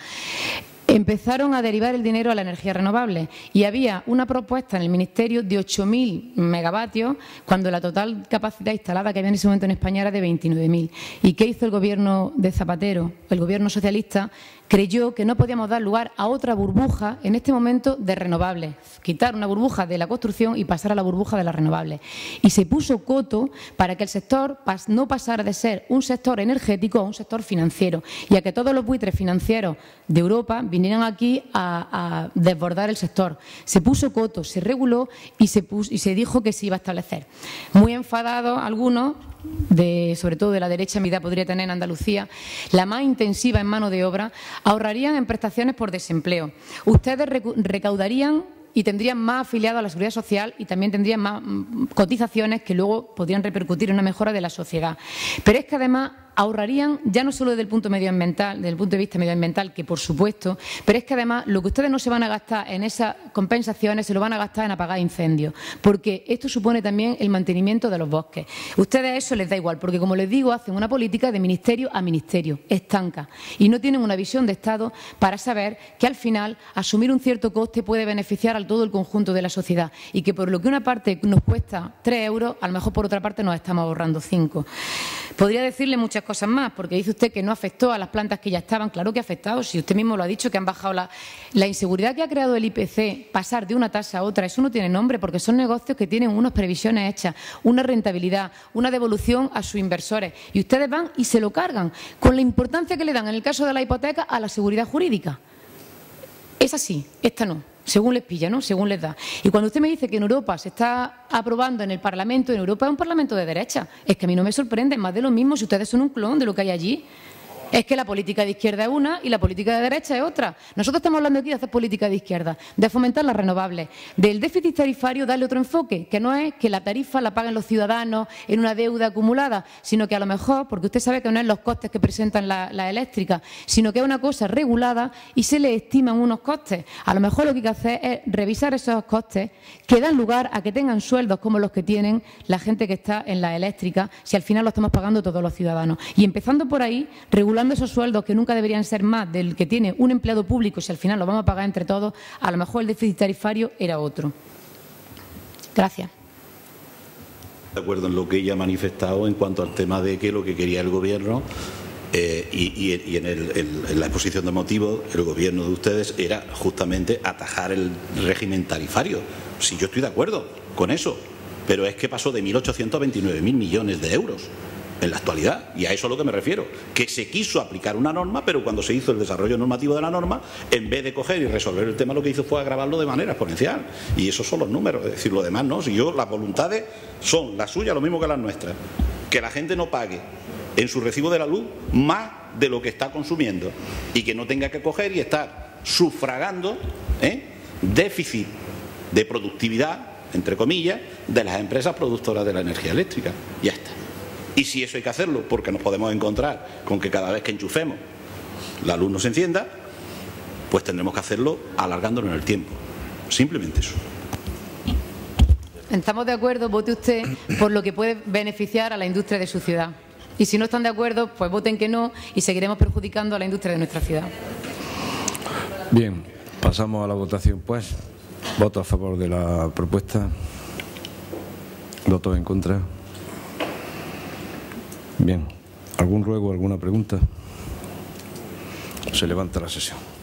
empezaron a derivar el dinero a la energía renovable y había una propuesta en el Ministerio de ocho mil megavatios cuando la total capacidad instalada que había en ese momento en España era de veintinueve mil. ¿Y qué hizo el Gobierno de Zapatero? El Gobierno socialista creyó que no podíamos dar lugar a otra burbuja en este momento de renovables, quitar una burbuja de la construcción y pasar a la burbuja de las renovables. Y se puso coto para que el sector no pasara de ser un sector energético a un sector financiero y a que todos los buitres financieros de Europa vinieran aquí a, a desbordar el sector. Se puso coto, se reguló y se, puso, y se dijo que se iba a establecer. Muy enfadados algunos, de, sobre todo de la derecha, mi edad podría tener en Andalucía, la más intensiva en mano de obra, ahorrarían en prestaciones por desempleo. Ustedes recaudarían y tendrían más afiliados a la Seguridad Social y también tendrían más cotizaciones que luego podrían repercutir en una mejora de la sociedad. Pero es que además ahorrarían ya no solo desde el punto medioambiental, desde el punto de vista medioambiental, que por supuesto, pero es que además lo que ustedes no se van a gastar en esas compensaciones se lo van a gastar en apagar incendios, porque esto supone también el mantenimiento de los bosques. Ustedes a eso les da igual, porque como les digo, hacen una política de ministerio a ministerio, estanca, y no tienen una visión de Estado para saber que al final asumir un cierto coste puede beneficiar a todo el conjunto de la sociedad y que por lo que una parte nos cuesta tres euros, a lo mejor por otra parte nos estamos ahorrando cinco. Podría decirle muchas cosas más, porque dice usted que no afectó a las plantas que ya estaban. Claro que ha afectado, si usted mismo lo ha dicho, que han bajado la, la inseguridad que ha creado el I P C, pasar de una tasa a otra, eso no tiene nombre, porque son negocios que tienen unas previsiones hechas, una rentabilidad, una devolución a sus inversores, y ustedes van y se lo cargan, con la importancia que le dan en el caso de la hipoteca a la seguridad jurídica. Es así, esta no. Según les pilla, ¿no? Según les da. Y cuando usted me dice que en Europa se está aprobando en el Parlamento, en Europa es un Parlamento de derecha, es que a mí no me sorprende, más de lo mismo si ustedes son un clon de lo que hay allí. Es que la política de izquierda es una y la política de derecha es otra. Nosotros estamos hablando aquí de hacer política de izquierda, de fomentar las renovables, del déficit tarifario darle otro enfoque, que no es que la tarifa la paguen los ciudadanos en una deuda acumulada, sino que a lo mejor, porque usted sabe que no es los costes que presentan las la eléctricas, sino que es una cosa regulada y se le estiman unos costes. A lo mejor lo que hay que hacer es revisar esos costes que dan lugar a que tengan sueldos como los que tienen la gente que está en la eléctrica, si al final lo estamos pagando todos los ciudadanos. Y empezando por ahí, regular esos sueldos que nunca deberían ser más del que tiene un empleado público, si al final lo vamos a pagar entre todos, a lo mejor el déficit tarifario era otro. Gracias. De acuerdo en lo que ella ha manifestado en cuanto al tema de que lo que quería el Gobierno eh, y, y, y en, el, el, en la exposición de motivos, el Gobierno de ustedes era justamente atajar el régimen tarifario. Sí, yo estoy de acuerdo con eso, pero es que pasó de mil ochocientos a veintinueve mil millones de euros en la actualidad, y a eso es a lo que me refiero, que se quiso aplicar una norma, pero cuando se hizo el desarrollo normativo de la norma, en vez de coger y resolver el tema, lo que hizo fue agravarlo de manera exponencial, y esos son los números, es decir, lo demás no. Si yo, las voluntades son las suyas, lo mismo que las nuestras, que la gente no pague en su recibo de la luz más de lo que está consumiendo y que no tenga que coger y estar sufragando ¿eh? déficit de productividad, entre comillas, de las empresas productoras de la energía eléctrica. Ya está. Y si eso hay que hacerlo porque nos podemos encontrar con que cada vez que enchufemos la luz no se encienda, pues tendremos que hacerlo alargándolo en el tiempo. Simplemente eso. Estamos de acuerdo, vote usted por lo que puede beneficiar a la industria de su ciudad. Y si no están de acuerdo, pues voten que no y seguiremos perjudicando a la industria de nuestra ciudad. Bien, pasamos a la votación, pues. ¿Voto a favor de la propuesta? ¿Voto en contra? Bien. ¿Algún ruego, alguna pregunta? Se levanta la sesión.